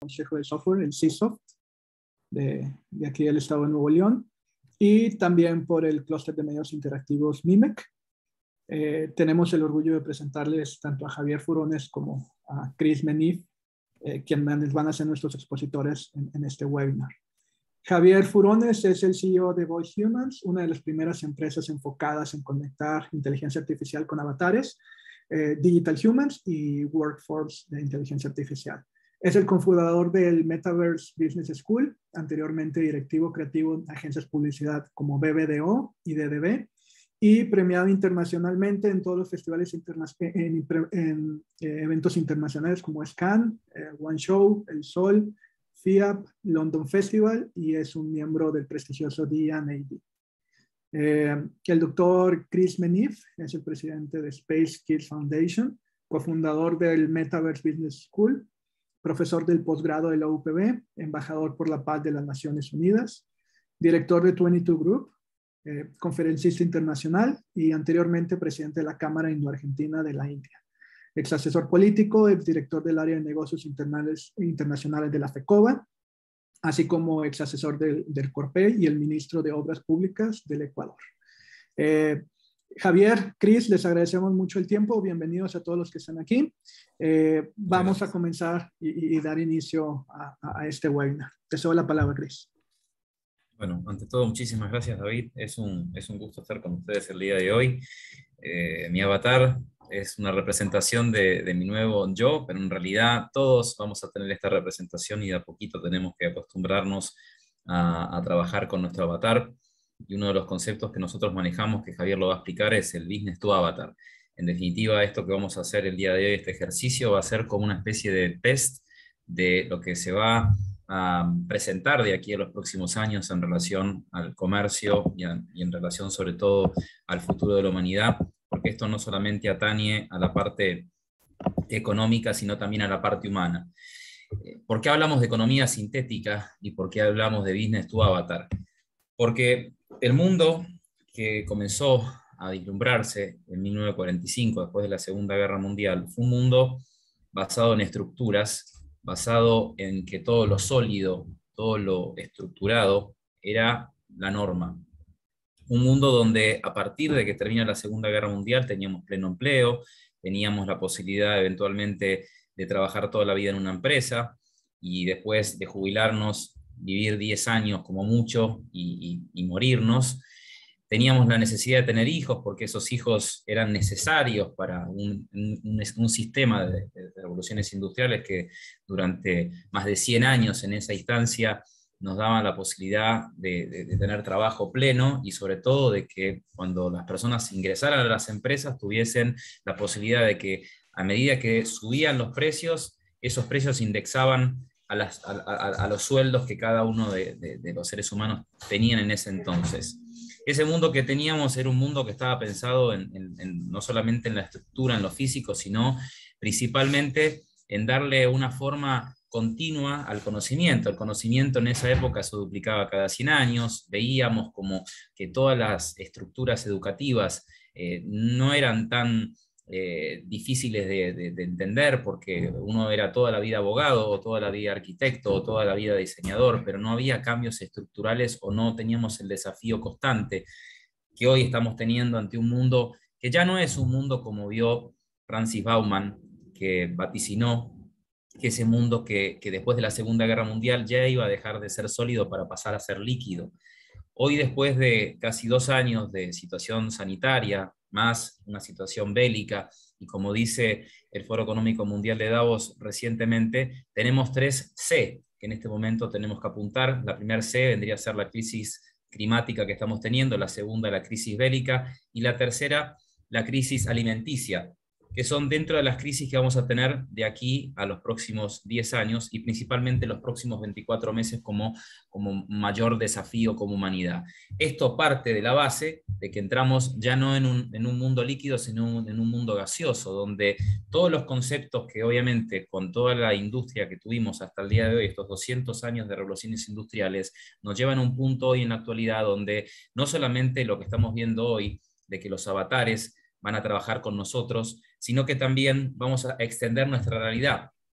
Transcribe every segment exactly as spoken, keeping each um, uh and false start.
Consejo de Software, el C I S O F, de, de aquí del estado de Nuevo León, y también por el clúster de medios interactivos MIMEC. Eh, tenemos el orgullo de presentarles tanto a Javier Furones como a Chris Menif, eh, quienes van a ser nuestros expositores en, en este webinar. Javier Furones es el C E O de Voice Humans, una de las primeras empresas enfocadas en conectar inteligencia artificial con avatares, eh, Digital Humans y Workforce de inteligencia artificial. Es el cofundador del Metaverse Business School, anteriormente directivo creativo en agencias de publicidad como B B D O y D D B, y premiado internacionalmente en todos los festivales internacionales, en, en, en eh, eventos internacionales como Scan, eh, One Show, El Sol, F I A P, London Festival, y es un miembro del prestigioso D and A D. Eh, el doctor Chris Menif es el presidente de Space Kids Foundation, cofundador del Metaverse Business School, profesor del posgrado de la U P B, embajador por la paz de las Naciones Unidas, director de veintidós Group, eh, conferencista internacional y anteriormente presidente de la Cámara Indo-Argentina de la India. Ex asesor político, ex director del área de negocios internacionales de la FECOBA, así como ex asesor del, del CORPE y el ministro de Obras Públicas del Ecuador. Eh, Javier, Chris, les agradecemos mucho el tiempo. Bienvenidos a todos los que están aquí. Eh, vamos a comenzar y, y dar inicio a, a este webinar. Te cedo la palabra, Chris. Bueno, ante todo, muchísimas gracias, David. Es un, es un gusto estar con ustedes el día de hoy. Eh, mi avatar es una representación de, de mi nuevo yo, pero en realidad todos vamos a tener esta representación y de a poquito tenemos que acostumbrarnos a, a trabajar con nuestro avatar. Y uno de los conceptos que nosotros manejamos, que Javier lo va a explicar, es el Business to Avatar. En definitiva, esto que vamos a hacer el día de hoy, este ejercicio, va a ser como una especie de test de lo que se va a presentar de aquí a los próximos años en relación al comercio y, a, y en relación sobre todo al futuro de la humanidad, porque esto no solamente atañe a la parte económica, sino también a la parte humana. ¿Por qué hablamos de economía sintética y por qué hablamos de Business to Avatar? Porque el mundo que comenzó a vislumbrarse en mil novecientos cuarenta y cinco, después de la Segunda Guerra Mundial, fue un mundo basado en estructuras, basado en que todo lo sólido, todo lo estructurado era la norma. Un mundo donde a partir de que termina la Segunda Guerra Mundial teníamos pleno empleo, teníamos la posibilidad eventualmente de trabajar toda la vida en una empresa y después de jubilarnos, vivir diez años como mucho y, y, y morirnos. Teníamos la necesidad de tener hijos porque esos hijos eran necesarios para un, un, un sistema de, de revoluciones industriales que durante más de cien años en esa instancia nos daban la posibilidad de, de, de tener trabajo pleno y sobre todo de que cuando las personas ingresaran a las empresas tuviesen la posibilidad de que a medida que subían los precios, esos precios indexaban a, las, a, a, a los sueldos que cada uno de, de, de los seres humanos tenían en ese entonces. Ese mundo que teníamos era un mundo que estaba pensado en, en, en, no solamente en la estructura, en lo físico, sino principalmente en darle una forma continua al conocimiento. El conocimiento en esa época se duplicaba cada cien años, veíamos como que todas las estructuras educativas eh, no eran tan eh, difíciles de, de, de entender, porque uno era toda la vida abogado, o toda la vida arquitecto, o toda la vida diseñador, pero no había cambios estructurales o no teníamos el desafío constante que hoy estamos teniendo ante un mundo que ya no es un mundo como vio Francis Bauman, que vaticinó que ese mundo que, que después de la Segunda Guerra Mundial ya iba a dejar de ser sólido para pasar a ser líquido. Hoy, después de casi dos años de situación sanitaria, más una situación bélica, y como dice el Foro Económico Mundial de Davos recientemente, tenemos tres C que en este momento tenemos que apuntar. La primera C vendría a ser la crisis climática que estamos teniendo, la segunda la crisis bélica, y la tercera la crisis alimenticia, que son dentro de las crisis que vamos a tener de aquí a los próximos diez años y principalmente los próximos veinticuatro meses como, como mayor desafío como humanidad. Esto parte de la base de que entramos ya no en un, en un mundo líquido, sino en un mundo gaseoso, donde todos los conceptos que obviamente con toda la industria que tuvimos hasta el día de hoy, estos doscientos años de revoluciones industriales, nos llevan a un punto hoy en la actualidad donde no solamente lo que estamos viendo hoy, de que los avatares van a trabajar con nosotros, sino que también vamos a extender nuestra realidad.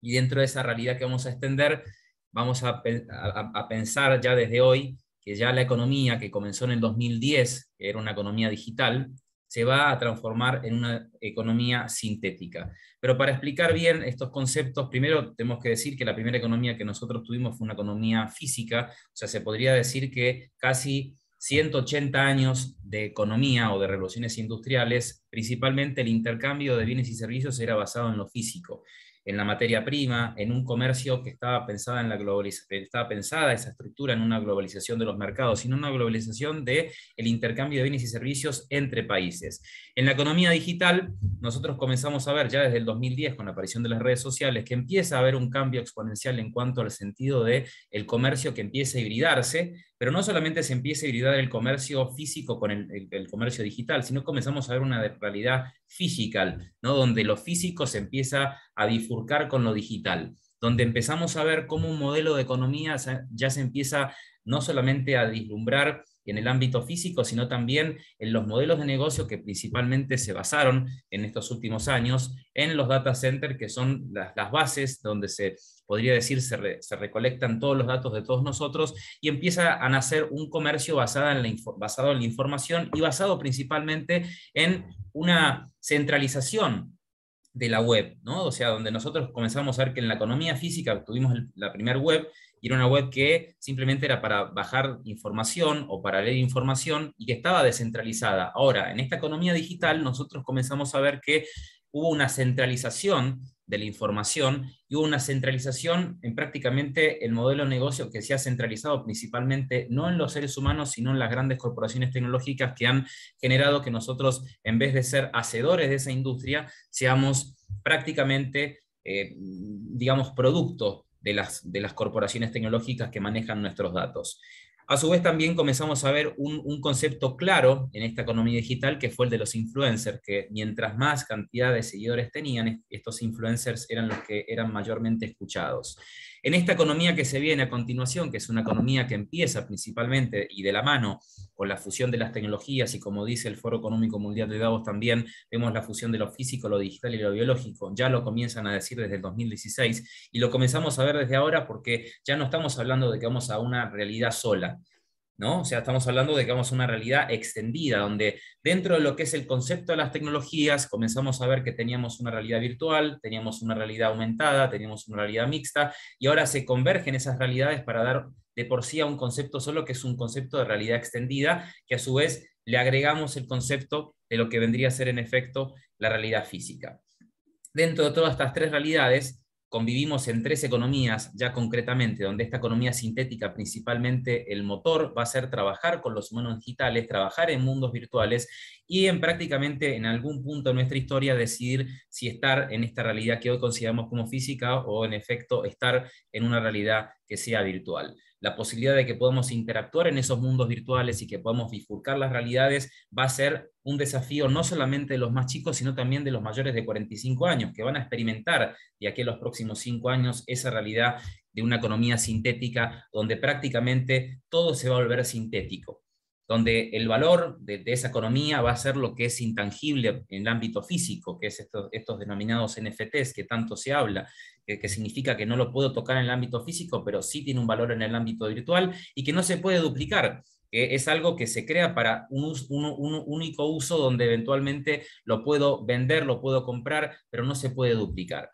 Y dentro de esa realidad que vamos a extender, vamos a, a, a pensar ya desde hoy que ya la economía que comenzó en el dos mil diez, que era una economía digital, se va a transformar en una economía sintética. Pero para explicar bien estos conceptos, primero tenemos que decir que la primera economía que nosotros tuvimos fue una economía física, o sea, se podría decir que casi ciento ochenta años de economía o de revoluciones industriales, principalmente el intercambio de bienes y servicios era basado en lo físico, en la materia prima, en un comercio que estaba pensada en la globalización, estaba pensada esa estructura en una globalización de los mercados, sino una globalización del intercambio de bienes y servicios entre países. En la economía digital, nosotros comenzamos a ver ya desde el dos mil diez, con la aparición de las redes sociales, que empieza a haber un cambio exponencial en cuanto al sentido del comercio que empieza a hibridarse, pero no solamente se empieza a hibridar el comercio físico con el, el, el comercio digital, sino comenzamos a ver una realidad physical, ¿no? Donde lo físico se empieza a bifurcar con lo digital, donde empezamos a ver cómo un modelo de economía ya se empieza no solamente a vislumbrar en el ámbito físico, sino también en los modelos de negocio que principalmente se basaron en estos últimos años en los data centers, que son las, las bases donde se podría decir se, re, se recolectan todos los datos de todos nosotros, y empieza a nacer un comercio basado en, la, basado en la información y basado principalmente en una centralización de la web, ¿no? O sea, donde nosotros comenzamos a ver que en la economía física tuvimos el, la primera web, y era una web que simplemente era para bajar información o para leer información y que estaba descentralizada. Ahora, en esta economía digital nosotros comenzamos a ver que hubo una centralización de la información y hubo una centralización en prácticamente el modelo de negocio, que se ha centralizado principalmente no en los seres humanos, sino en las grandes corporaciones tecnológicas, que han generado que nosotros, en vez de ser hacedores de esa industria, seamos prácticamente, eh, digamos, producto de las, de las corporaciones tecnológicas que manejan nuestros datos. A su vez también comenzamos a ver un, un concepto claro en esta economía digital, que fue el de los influencers, que mientras más cantidad de seguidores tenían, estos influencers eran los que eran mayormente escuchados. En esta economía que se viene a continuación, que es una economía que empieza principalmente y de la mano con la fusión de las tecnologías, y como dice el Foro Económico Mundial de Davos también, vemos la fusión de lo físico, lo digital y lo biológico. Ya lo comienzan a decir desde el dos mil dieciséis, y lo comenzamos a ver desde ahora, porque ya no estamos hablando de que vamos a una realidad sola, ¿no? O sea, estamos hablando de que vamos a una realidad extendida, donde dentro de lo que es el concepto de las tecnologías, comenzamos a ver que teníamos una realidad virtual, teníamos una realidad aumentada, teníamos una realidad mixta, y ahora se convergen esas realidades para dar de por sí a un concepto solo, que es un concepto de realidad extendida, que a su vez le agregamos el concepto de lo que vendría a ser en efecto la realidad física. Dentro de todas estas tres realidades, convivimos en tres economías ya concretamente, donde esta economía sintética, principalmente el motor, va a ser trabajar con los humanos digitales, trabajar en mundos virtuales, y en prácticamente en algún punto de nuestra historia decidir si estar en esta realidad que hoy consideramos como física, o en efecto estar en una realidad que sea virtual. La posibilidad de que podamos interactuar en esos mundos virtuales y que podamos bifurcar las realidades va a ser un desafío no solamente de los más chicos, sino también de los mayores de cuarenta y cinco años, que van a experimentar de aquí a los próximos cinco años esa realidad de una economía sintética, donde prácticamente todo se va a volver sintético, donde el valor de, de esa economía va a ser lo que es intangible en el ámbito físico, que es estos, estos denominados N F Ts que tanto se habla, que, que significa que no lo puedo tocar en el ámbito físico, pero sí tiene un valor en el ámbito virtual, y que no se puede duplicar, que es algo que se crea para un, un, un único uso, donde eventualmente lo puedo vender, lo puedo comprar, pero no se puede duplicar.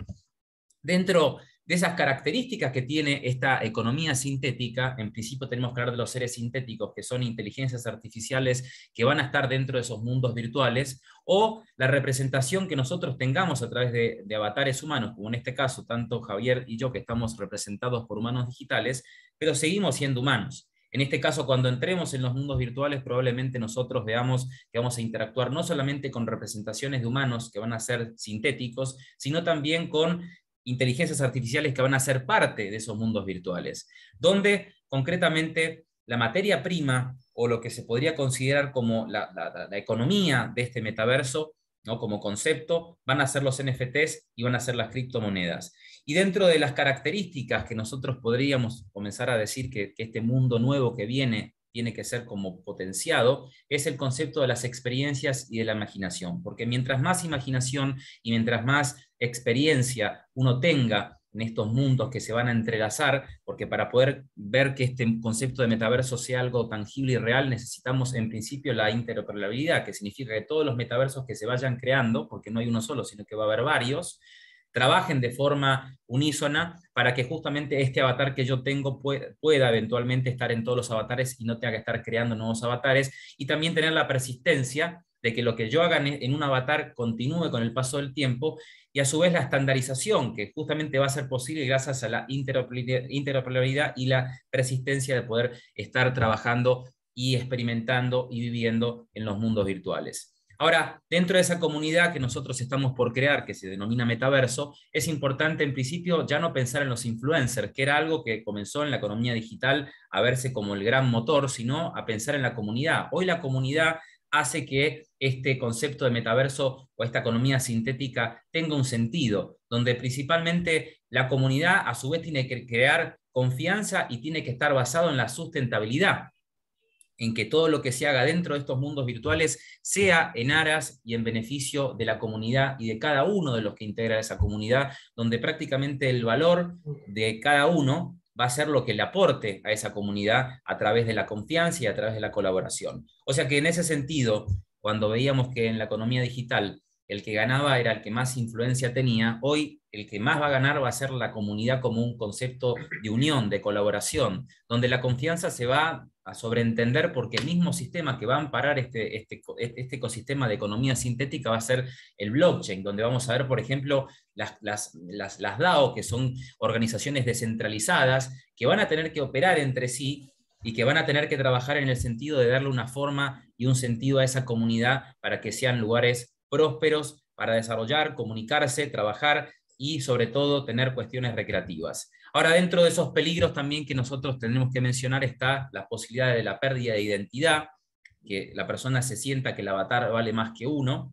Dentro de esas características que tiene esta economía sintética, en principio tenemos que hablar de los seres sintéticos, que son inteligencias artificiales que van a estar dentro de esos mundos virtuales, o la representación que nosotros tengamos a través de, de avatares humanos, como en este caso tanto Javier y yo, que estamos representados por humanos digitales, pero seguimos siendo humanos. En este caso, cuando entremos en los mundos virtuales, probablemente nosotros veamos que vamos a interactuar no solamente con representaciones de humanos que van a ser sintéticos, sino también con inteligencias artificiales que van a ser parte de esos mundos virtuales, donde concretamente la materia prima, o lo que se podría considerar como la, la, la economía de este metaverso, ¿no? Como concepto, van a ser los N F Ts y van a ser las criptomonedas. Y dentro de las características que nosotros podríamos comenzar a decir que, que este mundo nuevo que viene tiene que ser como potenciado, es el concepto de las experiencias y de la imaginación, porque mientras más imaginación y mientras más experiencia uno tenga en estos mundos que se van a entrelazar, porque para poder ver que este concepto de metaverso sea algo tangible y real, necesitamos en principio la interoperabilidad, que significa que todos los metaversos que se vayan creando, porque no hay uno solo, sino que va a haber varios, trabajen de forma unísona para que justamente este avatar que yo tengo pueda, pueda eventualmente estar en todos los avatares y no tenga que estar creando nuevos avatares, y también tener la persistencia de que lo que yo haga en un avatar continúe con el paso del tiempo, y a su vez la estandarización, que justamente va a ser posible gracias a la interoperabilidad y la persistencia de poder estar trabajando y experimentando y viviendo en los mundos virtuales. Ahora, dentro de esa comunidad que nosotros estamos por crear, que se denomina metaverso, es importante en principio ya no pensar en los influencers, que era algo que comenzó en la economía digital a verse como el gran motor, sino a pensar en la comunidad. Hoy la comunidad hace que este concepto de metaverso o esta economía sintética tenga un sentido, donde principalmente la comunidad a su vez tiene que crear confianza y tiene que estar basado en la sustentabilidad, en que todo lo que se haga dentro de estos mundos virtuales sea en aras y en beneficio de la comunidad y de cada uno de los que integra esa comunidad, donde prácticamente el valor de cada uno va a ser lo que le aporte a esa comunidad a través de la confianza y a través de la colaboración. O sea que en ese sentido, cuando veíamos que en la economía digital el que ganaba era el que más influencia tenía, hoy el que más va a ganar va a ser la comunidad como un concepto de unión, de colaboración, donde la confianza se va a sobreentender porque el mismo sistema que va a amparar este, este, este ecosistema de economía sintética va a ser el blockchain, donde vamos a ver, por ejemplo, las, las, las, las DAO, que son organizaciones descentralizadas, que van a tener que operar entre sí y que van a tener que trabajar en el sentido de darle una forma y un sentido a esa comunidad para que sean lugares prósperos para desarrollar, comunicarse, trabajar y sobre todo tener cuestiones recreativas. Ahora, dentro de esos peligros también que nosotros tenemos que mencionar está la posibilidad de la pérdida de identidad, que la persona se sienta que el avatar vale más que uno.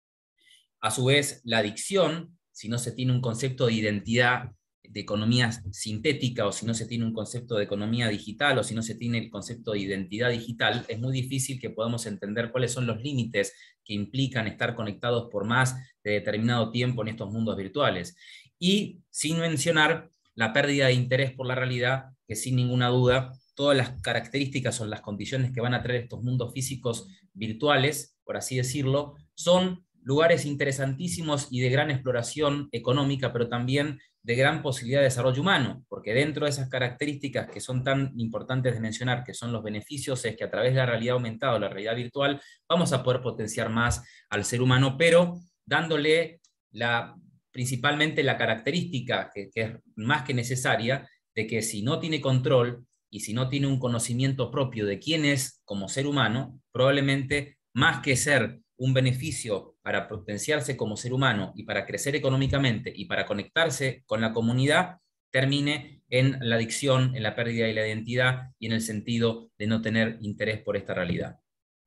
A su vez, la adicción, si no se tiene un concepto de identidad de economía sintética, o si no se tiene un concepto de economía digital, o si no se tiene el concepto de identidad digital, es muy difícil que podamos entender cuáles son los límites que implican estar conectados por más de determinado tiempo en estos mundos virtuales. Y sin mencionar la pérdida de interés por la realidad, que sin ninguna duda todas las características o las condiciones que van a traer estos mundos físicos virtuales, por así decirlo, son lugares interesantísimos y de gran exploración económica, pero también de gran posibilidad de desarrollo humano, porque dentro de esas características que son tan importantes de mencionar, que son los beneficios, es que a través de la realidad aumentada o la realidad virtual vamos a poder potenciar más al ser humano, pero dándole la, principalmente la característica que, que es más que necesaria, de que si no tiene control y si no tiene un conocimiento propio de quién es como ser humano, probablemente más que ser un beneficio para potenciarse como ser humano y para crecer económicamente y para conectarse con la comunidad, termine en la adicción, en la pérdida de la identidad y en el sentido de no tener interés por esta realidad.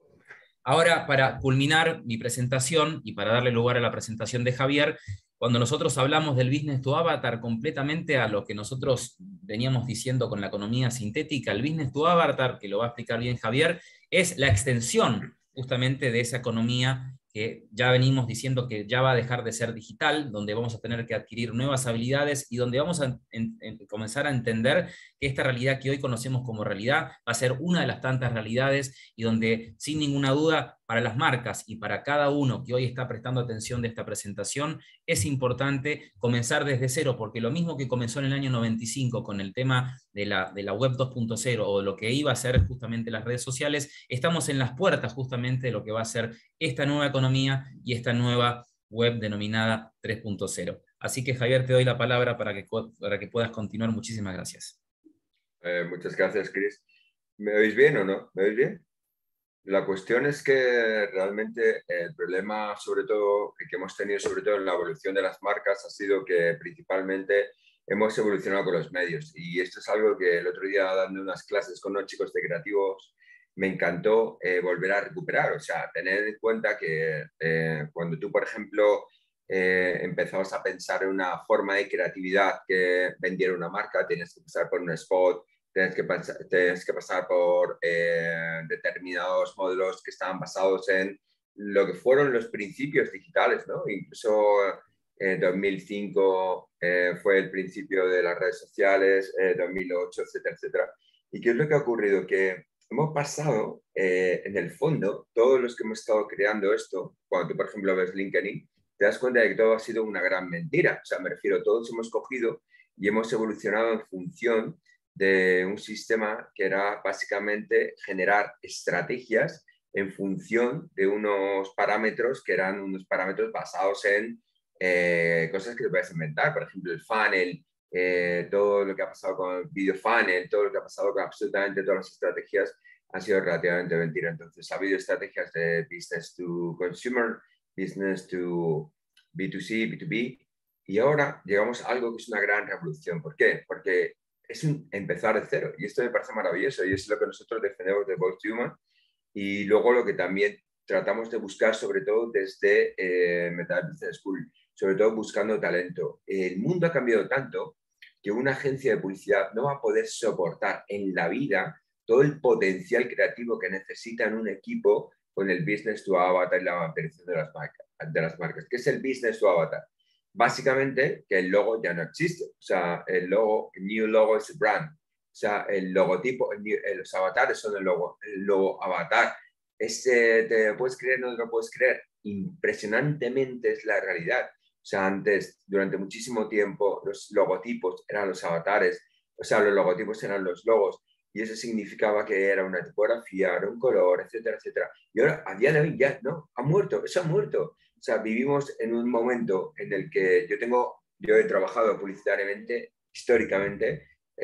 Ahora, para culminar mi presentación y para darle lugar a la presentación de Javier, cuando nosotros hablamos del business to avatar, completamente a lo que nosotros veníamos diciendo con la economía sintética, el business to avatar, que lo va a explicar bien Javier, es la extensión justamente de esa economía que ya venimos diciendo que ya va a dejar de ser digital, donde vamos a tener que adquirir nuevas habilidades y donde vamos a en, en, comenzar a entender que esta realidad que hoy conocemos como realidad va a ser una de las tantas realidades, y donde sin ninguna duda para las marcas y para cada uno que hoy está prestando atención de esta presentación es importante comenzar desde cero, porque lo mismo que comenzó en el año noventa y cinco con el tema de la, de la web dos punto cero o lo que iba a ser justamente las redes sociales, estamos en las puertas justamente de lo que va a ser esta nueva economía y esta nueva web denominada tres punto cero. Así que Javier, te doy la palabra para que, para que puedas continuar. Muchísimas gracias. Eh, muchas gracias, Chris. ¿Me oís bien o no? ¿Me oís bien? La cuestión es que realmente el problema, sobre todo, que hemos tenido sobre todo en la evolución de las marcas, ha sido que principalmente hemos evolucionado con los medios. Y esto es algo que el otro día, dando unas clases con unos chicos de creativos, me encantó eh, volver a recuperar. O sea, tener en cuenta que eh, cuando tú, por ejemplo, eh, empezabas a pensar en una forma de creatividad que vendiera una marca, tenías que pasar por un spot, tienes que, pasar, tienes que pasar por eh, determinados modelos que estaban basados en lo que fueron los principios digitales, ¿no? Incluso En dos mil cinco eh, fue el principio de las redes sociales, eh, dos mil ocho, etcétera, etcétera. ¿Y qué es lo que ha ocurrido? Que hemos pasado, eh, en el fondo, todos los que hemos estado creando esto, cuando tú, por ejemplo, ves LinkedIn, te das cuenta de que todo ha sido una gran mentira. O sea, me refiero, todos hemos cogido y hemos evolucionado en función de un sistema que era básicamente generar estrategias en función de unos parámetros que eran unos parámetros basados en eh, cosas que te puedes inventar. Por ejemplo, el funnel, eh, todo lo que ha pasado con el video funnel, todo lo que ha pasado con absolutamente todas las estrategias han sido relativamente mentira. Entonces, ha habido estrategias de business to consumer, business to B dos C, B dos B, y ahora llegamos a algo que es una gran revolución. ¿Por qué? Porque es un empezar de cero, y esto me parece maravilloso, y es lo que nosotros defendemos de Voice Human, y luego lo que también tratamos de buscar, sobre todo desde eh, Meta Business School, sobre todo buscando talento. El mundo ha cambiado tanto que una agencia de publicidad no va a poder soportar en la vida todo el potencial creativo que necesita en un equipo con el business to avatar y la aparición de las marcas. De las marcas. ¿Qué es el business to avatar? Básicamente que el logo ya no existe. O sea, el logo, el new logo es el brand. O sea, el logotipo, el, los avatares son el logo, el logo avatar. Este, ¿te lo puedes creer? No te lo puedes creer. Impresionantemente es la realidad. O sea, antes, durante muchísimo tiempo, los logotipos eran los avatares. O sea, los logotipos eran los logos. Y eso significaba que era una tipografía, era un color, etcétera, etcétera. Y ahora, a día de hoy, ya no, ha muerto, eso ha muerto. O sea, vivimos en un momento en el que yo tengo, yo he trabajado publicitariamente, históricamente,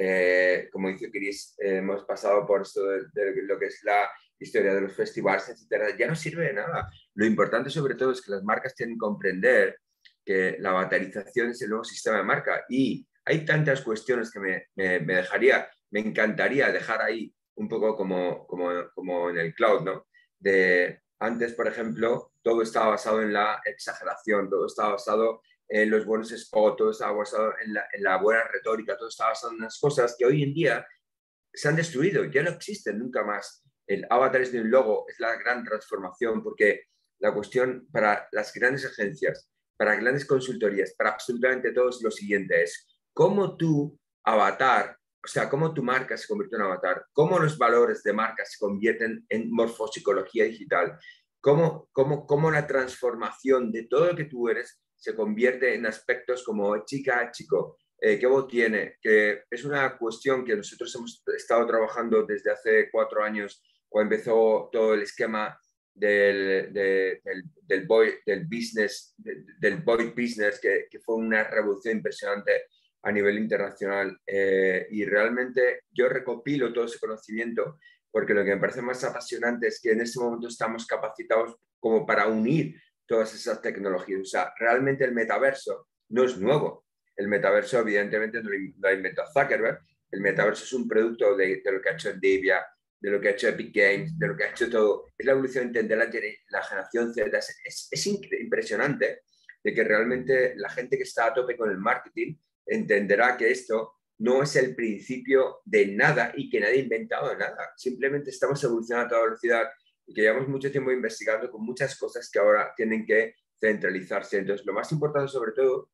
eh, como dice Chris, eh, hemos pasado por esto de, de lo que es la historia de los festivales, etcétera. Ya no sirve de nada. Lo importante, sobre todo, es que las marcas tienen que comprender que la avatarización es el nuevo sistema de marca. Y hay tantas cuestiones que me, me, me dejaría... me encantaría dejar ahí un poco como, como, como en el cloud, ¿no? De, antes, por ejemplo, todo estaba basado en la exageración, todo estaba basado en los buenos spots, todo estaba basado en la, en la buena retórica, todo estaba basado en unas cosas que hoy en día se han destruido, ya no existen nunca más. El avatar es de un logo, es la gran transformación, porque la cuestión para las grandes agencias, para grandes consultorías, para absolutamente todos, lo siguiente es, ¿cómo tu avatar, o sea, cómo tu marca se convierte en avatar, cómo los valores de marca se convierten en morfopsicología digital, cómo, cómo, cómo la transformación de todo lo que tú eres se convierte en aspectos como chica, chico, eh, qué voz tiene, que es una cuestión que nosotros hemos estado trabajando desde hace cuatro años, cuando empezó todo el esquema del, de, del, del, boy, del business, del, del boy business, que, que fue una revolución impresionante a nivel internacional, eh, y realmente yo recopilo todo ese conocimiento porque lo que me parece más apasionante es que en este momento estamos capacitados como para unir todas esas tecnologías. O sea, realmente el metaverso no es nuevo. El metaverso evidentemente no lo ha inventado Zuckerberg. El metaverso es un producto de, de lo que ha hecho Nvidia, de lo que ha hecho Epic Games, de lo que ha hecho todo. Es la evolución de entender la, la generación Z. Es, es, es impresionante de que realmente la gente que está a tope con el marketing entenderá que esto no es el principio de nada y que nadie ha inventado nada. Simplemente estamos evolucionando a toda velocidad y que llevamos mucho tiempo investigando con muchas cosas que ahora tienen que centralizarse. Entonces, lo más importante sobre todo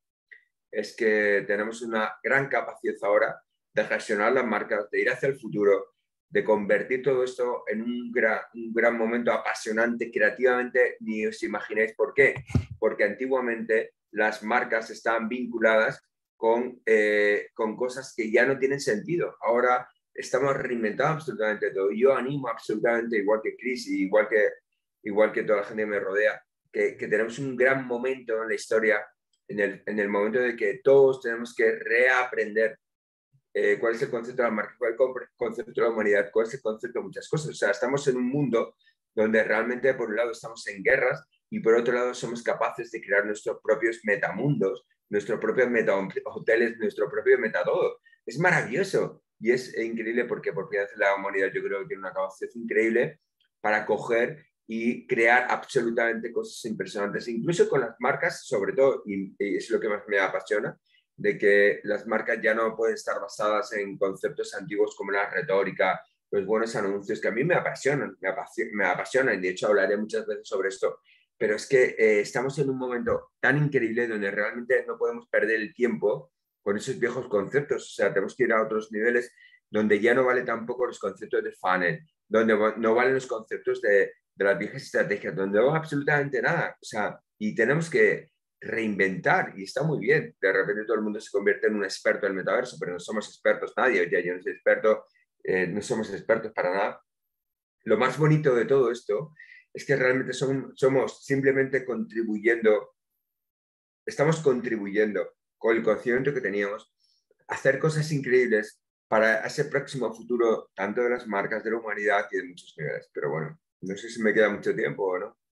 es que tenemos una gran capacidad ahora de gestionar las marcas, de ir hacia el futuro, de convertir todo esto en un gran, un gran momento apasionante creativamente. Ni os imagináis por qué. Porque antiguamente las marcas estaban vinculadas Con, eh, con cosas que ya no tienen sentido. Ahora estamos reinventando absolutamente todo. Yo animo absolutamente, igual que Chris y igual que, igual que toda la gente que me rodea, que, que tenemos un gran momento en la historia, en el, en el momento de que todos tenemos que reaprender eh, cuál es el concepto de la marca, cuál es el concepto de la humanidad, cuál es el concepto de muchas cosas. O sea, estamos en un mundo donde realmente por un lado estamos en guerras y por otro lado somos capaces de crear nuestros propios metamundos, nuestros propios meta hoteles, nuestro propio meta todo. Es maravilloso y es increíble porque por primera vez la humanidad yo creo que tiene una capacidad increíble para coger y crear absolutamente cosas impresionantes, incluso con las marcas, sobre todo, y, y es lo que más me apasiona, de que las marcas ya no pueden estar basadas en conceptos antiguos como la retórica, los buenos anuncios, que a mí me apasionan, me apasionan, me apasionan y de hecho hablaré muchas veces sobre esto, pero es que eh, estamos en un momento tan increíble donde realmente no podemos perder el tiempo con esos viejos conceptos. O sea, tenemos que ir a otros niveles donde ya no vale tampoco los conceptos de funnel, donde no valen los conceptos de, de las viejas estrategias, donde no va absolutamente nada. O sea, y tenemos que reinventar, y está muy bien. De repente todo el mundo se convierte en un experto del metaverso, pero no somos expertos nadie. Ya yo no soy experto, eh, no somos expertos para nada. Lo más bonito de todo esto es que realmente son, somos simplemente contribuyendo, estamos contribuyendo con el conocimiento que teníamos a hacer cosas increíbles para ese próximo futuro, tanto de las marcas, de la humanidad y de muchos niveles. Pero bueno, no sé si me queda mucho tiempo o no.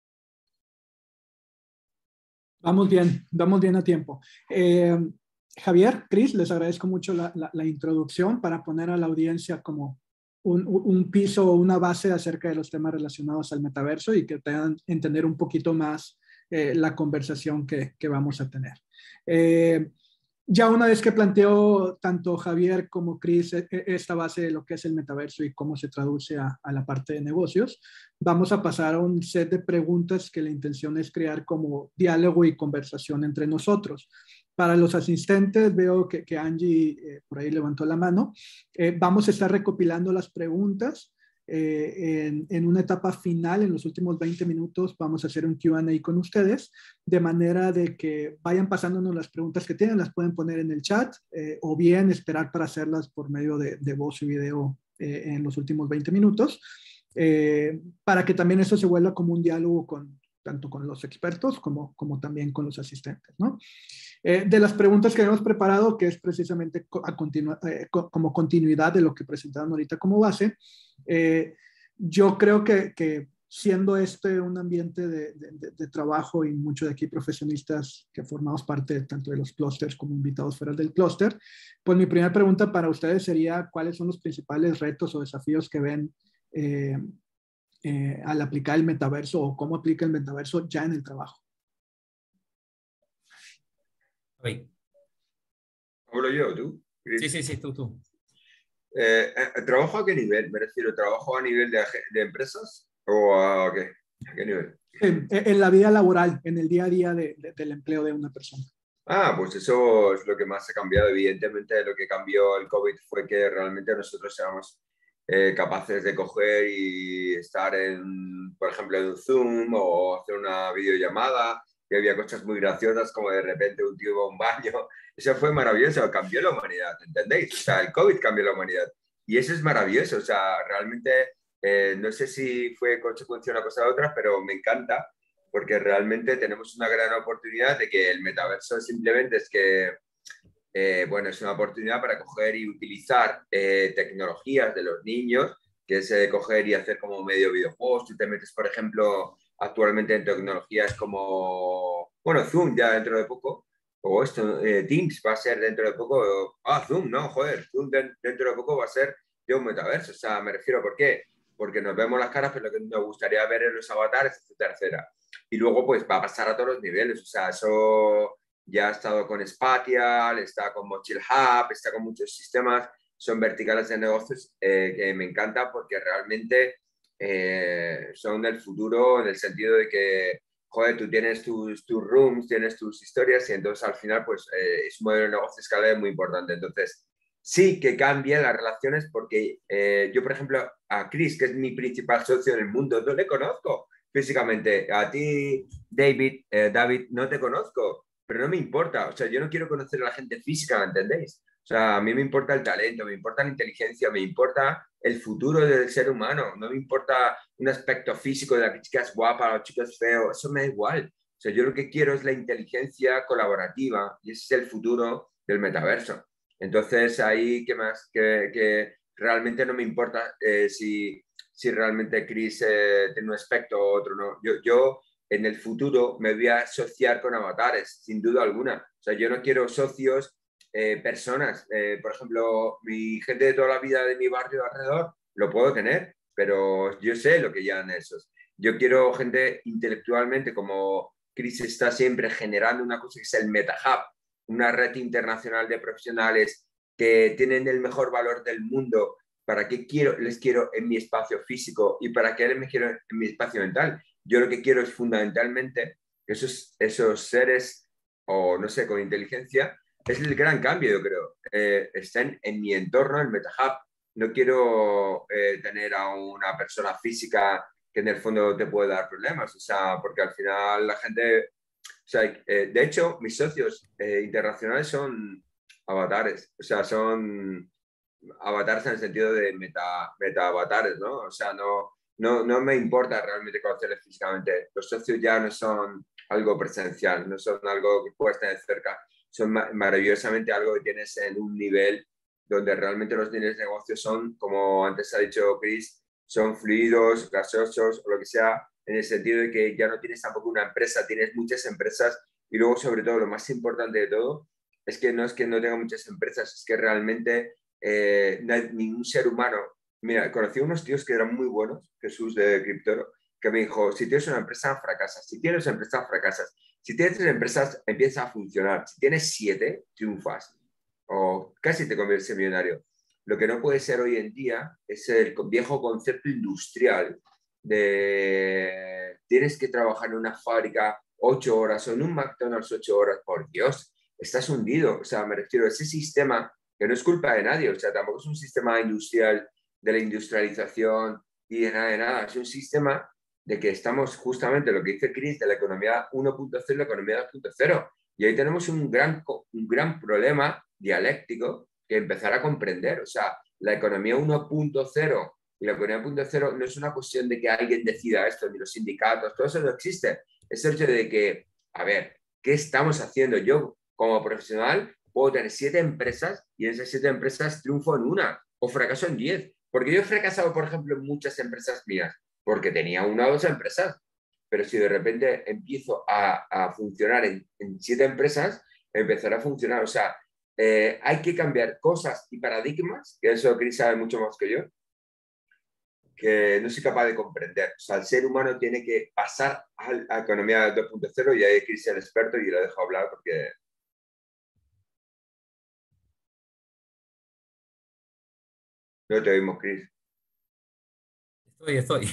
Vamos bien, vamos bien a tiempo. Eh, Javier, Cris, les agradezco mucho la, la, la introducción para poner a la audiencia como un, un piso o una base acerca de los temas relacionados al metaverso y que puedan entender un poquito más eh, la conversación que, que vamos a tener. Eh, Ya una vez que planteó tanto Javier como Cris esta base de lo que es el metaverso y cómo se traduce a, a la parte de negocios, vamos a pasar a un set de preguntas que la intención es crear como diálogo y conversación entre nosotros. Para los asistentes, veo que, que Angie eh, por ahí levantó la mano. Eh, vamos a estar recopilando las preguntas. Eh, en, en una etapa final, en los últimos veinte minutos, vamos a hacer un Q and A con ustedes, de manera de que vayan pasándonos las preguntas que tienen, las pueden poner en el chat eh, o bien esperar para hacerlas por medio de, de voz y video eh, en los últimos veinte minutos, eh, para que también eso se vuelva como un diálogo con, tanto con los expertos como, como también con los asistentes, ¿no? Eh, de las preguntas que hemos preparado, que es precisamente a continu eh, co como continuidad de lo que presentaron ahorita como base, eh, yo creo que, que siendo este un ambiente de, de, de trabajo y muchos de aquí profesionistas que formamos parte tanto de los clústeres como invitados fuera del clúster, pues mi primera pregunta para ustedes sería ¿cuáles son los principales retos o desafíos que ven eh, eh, al aplicar el metaverso o cómo aplica el metaverso ya en el trabajo? Oye. ¿Hablo yo, tú? Sí, sí, sí, tú, tú. Eh, ¿Trabajo a qué nivel? Me refiero, ¿trabajo a nivel de, de empresas o a qué? ¿A qué nivel? En, en la vida laboral, en el día a día de, de, del empleo de una persona. Ah, pues eso es lo que más ha cambiado. Evidentemente, lo que cambió el COVID fue que realmente nosotros seamos eh, capaces de coger y estar en, por ejemplo, en un Zoom o hacer una videollamada, que había cosas muy graciosas como de repente un tío iba a un baño. Eso fue maravilloso, cambió la humanidad, ¿entendéis? O sea, el COVID cambió la humanidad. Y eso es maravilloso, o sea, realmente eh, no sé si fue consecuencia de una cosa u otra, pero me encanta porque realmente tenemos una gran oportunidad de que el metaverso simplemente es que, eh, bueno, es una oportunidad para coger y utilizar eh, tecnologías de los niños, que es eh, coger y hacer como medio videojuegos. Tú te metes, por ejemplo, actualmente en tecnologías como, bueno, Zoom ya dentro de poco, o esto, eh, Teams va a ser dentro de poco, ah, Zoom, no, joder, Zoom de, dentro de poco va a ser de un metaverso. O sea, me refiero, ¿por qué? Porque nos vemos las caras, pero lo que nos gustaría ver en los avatares, etcétera, etcétera. Y luego pues va a pasar a todos los niveles, o sea, eso ya ha estado con Spatial, está con Mochil Hub, está con muchos sistemas, son verticales de negocios eh, que me encanta porque realmente eh, son del futuro en el sentido de que, joder, tú tienes tus, tus rooms, tienes tus historias y entonces al final pues eh, es un modelo de negocio escalable muy importante. Entonces, sí que cambian las relaciones porque eh, yo, por ejemplo, a Chris, que es mi principal socio en el mundo, no le conozco físicamente. A ti, David, eh, David, no te conozco, pero no me importa. O sea, yo no quiero conocer a la gente física, ¿me entendéis? O sea, a mí me importa el talento, me importa la inteligencia, me importa el futuro del ser humano. No me importa un aspecto físico de la chica es guapa o la chica es feo. Eso me da igual. O sea, yo lo que quiero es la inteligencia colaborativa y ese es el futuro del metaverso. Entonces, ahí, ¿qué más? Que, que realmente no me importa eh, si si realmente Chris eh, tiene un aspecto o otro, ¿no? Yo, yo en el futuro me voy a asociar con avatares, sin duda alguna. O sea, yo no quiero socios, eh, personas. Eh, por ejemplo, mi gente de toda la vida de mi barrio alrededor, lo puedo tener, pero yo sé lo que llevan esos. Yo quiero gente intelectualmente, como Chris está siempre generando una cosa que es el MetaHub, una red internacional de profesionales que tienen el mejor valor del mundo. ¿Para qué quiero, les quiero en mi espacio físico y para qué les quiero en mi espacio mental? Yo lo que quiero es fundamentalmente que esos, esos seres, o no sé, con inteligencia, es el gran cambio, yo creo. Eh, estén en mi entorno, en MetaHub. No quiero eh, tener a una persona física que en el fondo te puede dar problemas, o sea, porque al final la gente... O sea, eh, de hecho, mis socios eh, internacionales son avatares, o sea, son avatares en el sentido de meta, meta avatares, ¿no? O sea, no, no, no me importa realmente conocerles físicamente. Los socios ya no son algo presencial, no son algo que puedas tener cerca, son ma maravillosamente algo que tienes en un nivel donde realmente los niveles de negocio son, como antes ha dicho Chris, son fluidos, gaseosos o lo que sea, en el sentido de que ya no tienes tampoco una empresa, tienes muchas empresas y luego sobre todo lo más importante de todo es que no es que no tenga muchas empresas, es que realmente eh, no hay ningún ser humano. Mira, conocí a unos tíos que eran muy buenos, Jesús de Cryptoro, que me dijo, si tienes una empresa, fracasas. Si tienes una empresa, fracasas. Si tienes tres empresas, empieza a funcionar. Si tienes siete, triunfas. O casi te conviertes en millonario. Lo que no puede ser hoy en día es el viejo concepto industrial de tienes que trabajar en una fábrica ocho horas o en un McDonald's ocho horas. Por Dios, estás hundido. O sea, me refiero a ese sistema que no es culpa de nadie. O sea, tampoco es un sistema industrial de la industrialización y de nada de nada. Es un sistema de que estamos justamente lo que dice Chris de la economía uno punto cero y la economía dos punto cero. Y ahí tenemos un gran, un gran problema dialéctico que empezar a comprender. O sea, la economía uno punto cero y la economía uno punto cero no es una cuestión de que alguien decida esto, ni los sindicatos, todo eso no existe. Es el hecho de que, a ver, ¿qué estamos haciendo? Yo, como profesional, puedo tener siete empresas y en esas siete empresas triunfo en una o fracaso en diez. Porque yo he fracasado, por ejemplo, en muchas empresas mías, porque tenía una o dos empresas. Pero si de repente empiezo a, a funcionar en, en siete empresas, empezará a funcionar. O sea, eh, hay que cambiar cosas y paradigmas, que eso Chris sabe mucho más que yo, que no soy capaz de comprender. O sea, el ser humano tiene que pasar a la economía dos punto cero y ahí Chris es el experto y lo dejo hablar porque... No te oímos, Chris. Estoy, estoy.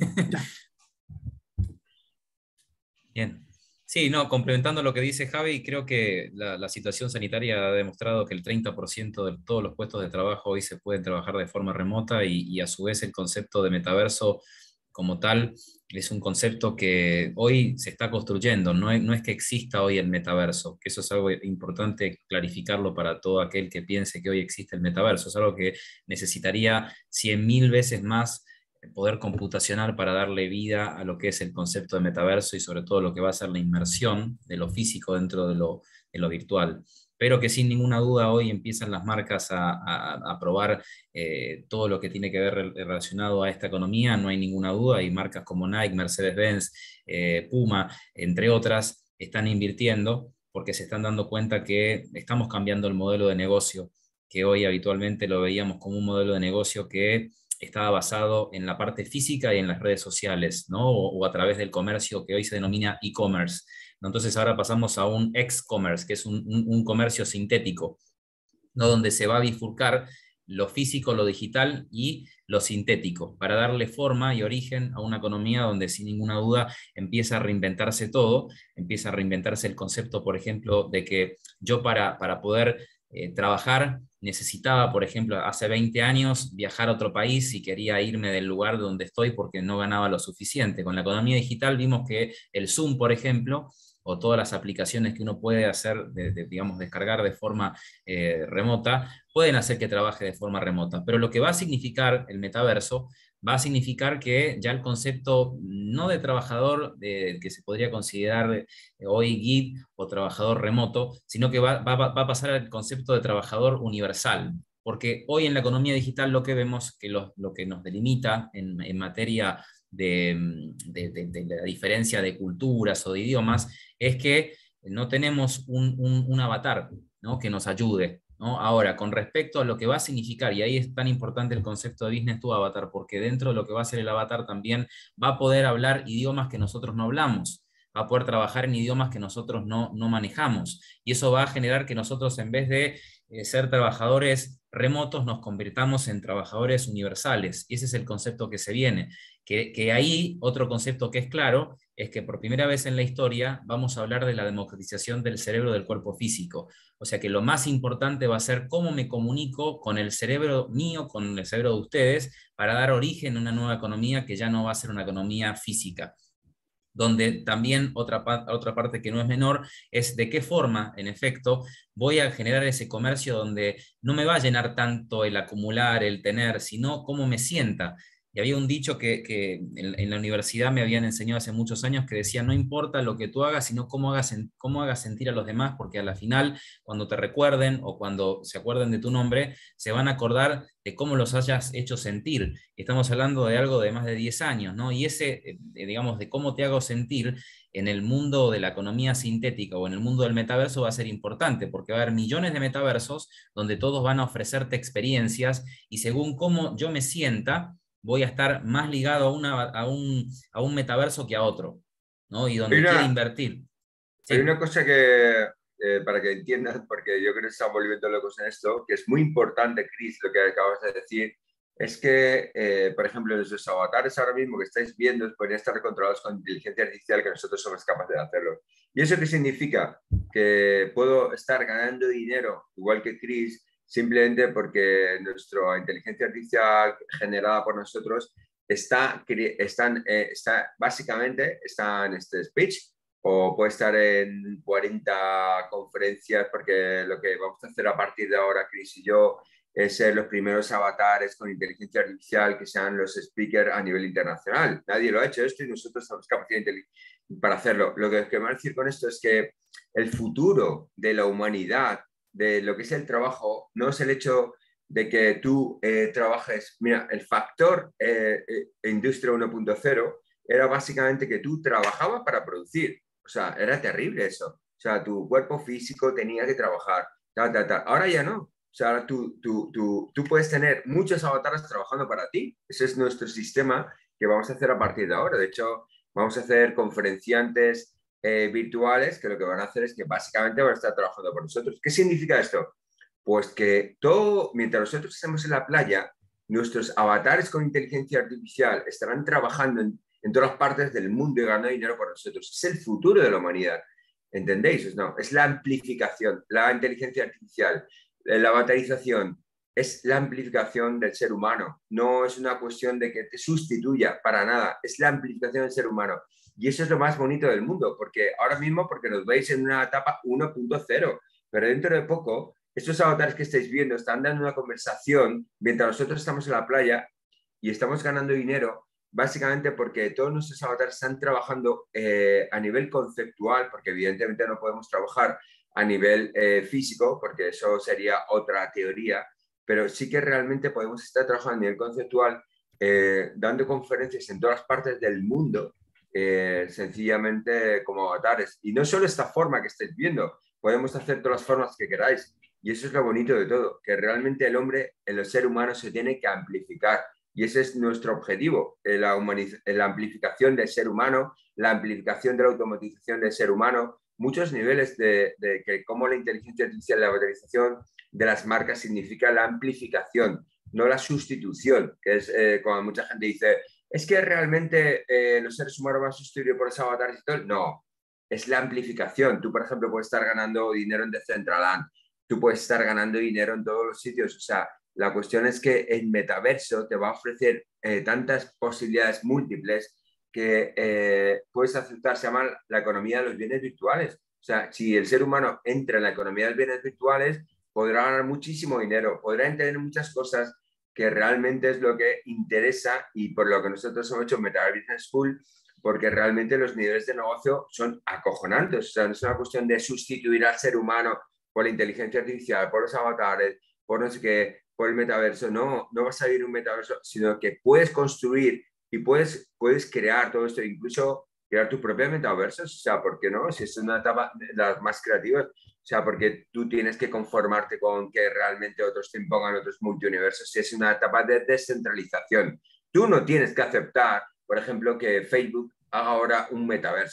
Bien. Sí, no, complementando lo que dice Javi, creo que la, la situación sanitaria ha demostrado que el treinta por ciento de todos los puestos de trabajo hoy se pueden trabajar de forma remota y, y a su vez el concepto de metaverso como tal es un concepto que hoy se está construyendo, no es, no es que exista hoy el metaverso, que eso es algo importante clarificarlo para todo aquel que piense que hoy existe el metaverso, es algo que necesitaría cien mil veces más poder computacional para darle vida a lo que es el concepto de metaverso y sobre todo lo que va a ser la inmersión de lo físico dentro de lo, de lo virtual. Pero que sin ninguna duda hoy empiezan las marcas a, a, a probar eh, todo lo que tiene que ver relacionado a esta economía, no hay ninguna duda, y marcas como Nike, Mercedes-Benz, eh, Puma, entre otras, están invirtiendo porque se están dando cuenta que estamos cambiando el modelo de negocio, que hoy habitualmente lo veíamos como un modelo de negocio que estaba basado en la parte física y en las redes sociales, ¿no? O, o a través del comercio que hoy se denomina e-commerce. ¿No? Entonces ahora pasamos a un ex-commerce, que es un, un, un comercio sintético, ¿no? Donde se va a bifurcar lo físico, lo digital y lo sintético, para darle forma y origen a una economía donde sin ninguna duda empieza a reinventarse todo, empieza a reinventarse el concepto, por ejemplo, de que yo para, para poder eh, trabajar necesitaba, por ejemplo, hace veinte años viajar a otro país y quería irme del lugar donde estoy porque no ganaba lo suficiente. Con la economía digital vimos que el Zoom, por ejemplo, o todas las aplicaciones que uno puede hacer, de, de, digamos, descargar de forma eh, remota, pueden hacer que trabaje de forma remota. Pero lo que va a significar el metaverso va a significar que ya el concepto no de trabajador de, que se podría considerar eh, hoy gig o trabajador remoto, sino que va, va, va a pasar al concepto de trabajador universal. Porque hoy en la economía digital lo que vemos, que lo, lo que nos delimita en, en materia de, de, de, de la diferencia de culturas o de idiomas, es que no tenemos un, un, un avatar, ¿no? Que nos ayude, ¿no? Ahora, con respecto a lo que va a significar, y ahí es tan importante el concepto de Business to Avatar, porque dentro de lo que va a ser el avatar también va a poder hablar idiomas que nosotros no hablamos. a poder trabajar en idiomas que nosotros no, no manejamos. Y eso va a generar que nosotros, en vez de eh, ser trabajadores remotos, nos convirtamos en trabajadores universales. Y ese es el concepto que se viene. Que, que ahí, otro concepto que es claro, es que por primera vez en la historia vamos a hablar de la democratización del cerebro del cuerpo físico. O sea que lo más importante va a ser cómo me comunico con el cerebro mío, con el cerebro de ustedes, para dar origen a una nueva economía que ya no va a ser una economía física. Donde también otra, otra parte que no es menor es de qué forma, en efecto, voy a generar ese comercio donde no me va a llenar tanto el acumular, el tener, sino cómo me sienta. Y había un dicho que, que en, en la universidad me habían enseñado hace muchos años que decía, no importa lo que tú hagas, sino cómo hagas, cómo hagas sentir a los demás, porque a la final, cuando te recuerden o cuando se acuerden de tu nombre, se van a acordar de cómo los hayas hecho sentir. Estamos hablando de algo de más de diez años, ¿no? Y ese, digamos, de cómo te hago sentir en el mundo de la economía sintética o en el mundo del metaverso va a ser importante, porque va a haber millones de metaversos donde todos van a ofrecerte experiencias y según cómo yo me sienta, voy a estar más ligado a, una, a, un, a un metaverso que a otro, ¿no? Y donde quiera invertir. Sí. Hay una cosa que, eh, para que entiendas, porque yo creo que estamos volviendo locos en esto, que es muy importante, Chris, lo que acabas de decir, es que, eh, por ejemplo, nuestros avatares ahora mismo que estáis viendo podrían estar controlados con inteligencia artificial, que nosotros somos capaces de hacerlo. ¿Y eso qué significa? Que puedo estar ganando dinero, igual que Chris, simplemente porque nuestra inteligencia artificial generada por nosotros está, están, eh, está básicamente está en este speech, o puede estar en cuarenta conferencias, porque lo que vamos a hacer a partir de ahora, Chris y yo, es ser los primeros avatares con inteligencia artificial que sean los speakers a nivel internacional. Nadie lo ha hecho esto y nosotros tenemos capacidad para hacerlo. Lo que queremos decir con esto es que el futuro de la humanidad, de lo que es el trabajo, no es el hecho de que tú eh, trabajes. Mira, el factor eh, eh, Industria uno punto cero era básicamente que tú trabajabas para producir. O sea, era terrible eso. O sea, tu cuerpo físico tenía que trabajar. Ta, ta, ta. Ahora ya no. O sea, tú, tú, tú, tú puedes tener muchos avatares trabajando para ti. Ese es nuestro sistema que vamos a hacer a partir de ahora. De hecho, vamos a hacer conferenciantes eh, virtuales que lo que van a hacer es que básicamente van a estar trabajando por nosotros. ¿Qué significa esto? Pues que todo, mientras nosotros estemos en la playa, nuestros avatares con inteligencia artificial estarán trabajando en, en todas las partes del mundo y ganando dinero por nosotros. Es el futuro de la humanidad. ¿Entendéis? No, es la amplificación, la inteligencia artificial. La avatarización es la amplificación del ser humano, no es una cuestión de que te sustituya para nada, es la amplificación del ser humano. Y eso es lo más bonito del mundo, porque ahora mismo, porque nos veis en una etapa uno punto cero, pero dentro de poco, estos avatares que estáis viendo están dando una conversación mientras nosotros estamos en la playa y estamos ganando dinero, básicamente porque todos nuestros avatares están trabajando eh, a nivel conceptual, porque evidentemente no podemos trabajar a nivel eh, físico, porque eso sería otra teoría, pero sí que realmente podemos estar trabajando a nivel conceptual, eh, dando conferencias en todas partes del mundo, eh, sencillamente como avatares. Y no solo esta forma que estáis viendo, podemos hacer todas las formas que queráis. Y eso es lo bonito de todo, que realmente el hombre, el ser humano, se tiene que amplificar. Y ese es nuestro objetivo, la, la amplificación del ser humano, la amplificación de la automatización del ser humano, muchos niveles de, de que cómo la inteligencia artificial, la automatización de las marcas significa la amplificación, no la sustitución, que es eh, cuando mucha gente dice, es que realmente eh, los seres humanos van a sustituir por esos avatares y todo. No, es la amplificación. Tú, por ejemplo, puedes estar ganando dinero en Decentraland, tú puedes estar ganando dinero en todos los sitios. O sea, la cuestión es que el metaverso te va a ofrecer eh, tantas posibilidades múltiples que eh, puedes aceptar, se llama la economía de los bienes virtuales. O sea, si el ser humano entra en la economía de los bienes virtuales, podrá ganar muchísimo dinero, podrá entender muchas cosas que realmente es lo que interesa y por lo que nosotros hemos hecho Metaverse Business School, porque realmente los niveles de negocio son acojonantes. O sea, no es una cuestión de sustituir al ser humano por la inteligencia artificial, por los avatares, por no sé qué, por el metaverso. No, no vas a vivir un metaverso, sino que puedes construir y puedes, puedes crear todo esto, incluso crear tus propios metaversos. O sea, ¿por qué no? Si es una etapa de las más creativas. O sea, porque tú tienes que conformarte con que realmente otros te impongan otros multiuniversos. Si es una etapa de descentralización. Tú no tienes que aceptar, por ejemplo, que Facebook haga ahora un metaverso.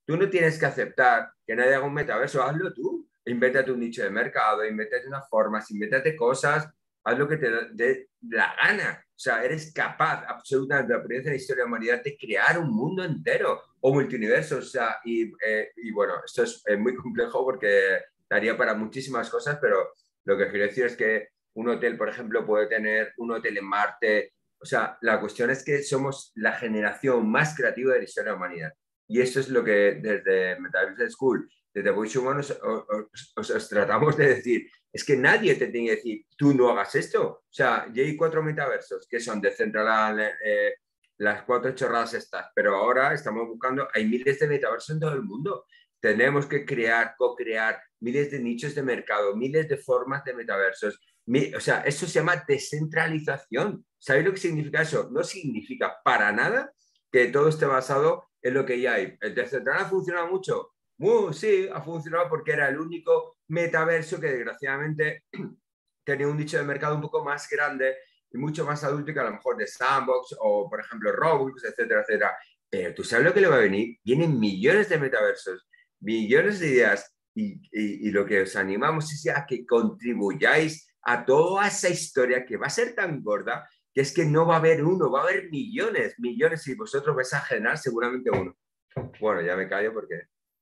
Tú no tienes que aceptar que nadie haga un metaverso, hazlo tú. Invéntate un nicho de mercado, invéntate unas formas, invéntate cosas, haz lo que te dé la gana. O sea, eres capaz absolutamente, la primera en la historia de la humanidad, de crear un mundo entero o multiverso. O sea, y, eh, y bueno, esto es eh, muy complejo porque daría para muchísimas cosas, pero lo que quiero decir es que un hotel, por ejemplo, puede tener un hotel en Marte. O sea, la cuestión es que somos la generación más creativa de la historia de la humanidad. Y eso es lo que desde Metaverse School, desde Voice Human, os, os, os, os tratamos de decir. Es que nadie te tiene que decir, tú no hagas esto. O sea, ya hay cuatro metaversos que son de Central, eh, las cuatro chorradas estas, pero ahora estamos buscando, hay miles de metaversos en todo el mundo. Tenemos que crear, co-crear miles de nichos de mercado, miles de formas de metaversos. O sea, eso se llama descentralización. ¿Sabéis lo que significa eso? No significa para nada que todo esté basado en lo que ya hay. ¿El descentral ha funcionado mucho? Uh, sí, ha funcionado porque era el único metaverso que desgraciadamente tenía un nicho de mercado un poco más grande y mucho más adulto que a lo mejor de Sandbox o, por ejemplo, Roblox, etcétera, etcétera. Pero tú sabes lo que le va a venir. Vienen millones de metaversos, millones de ideas y, y, y lo que os animamos es a que contribuyáis a toda esa historia que va a ser tan gorda que es que no va a haber uno, va a haber millones, millones y vosotros vais a generar seguramente uno. Bueno, ya me callo porque...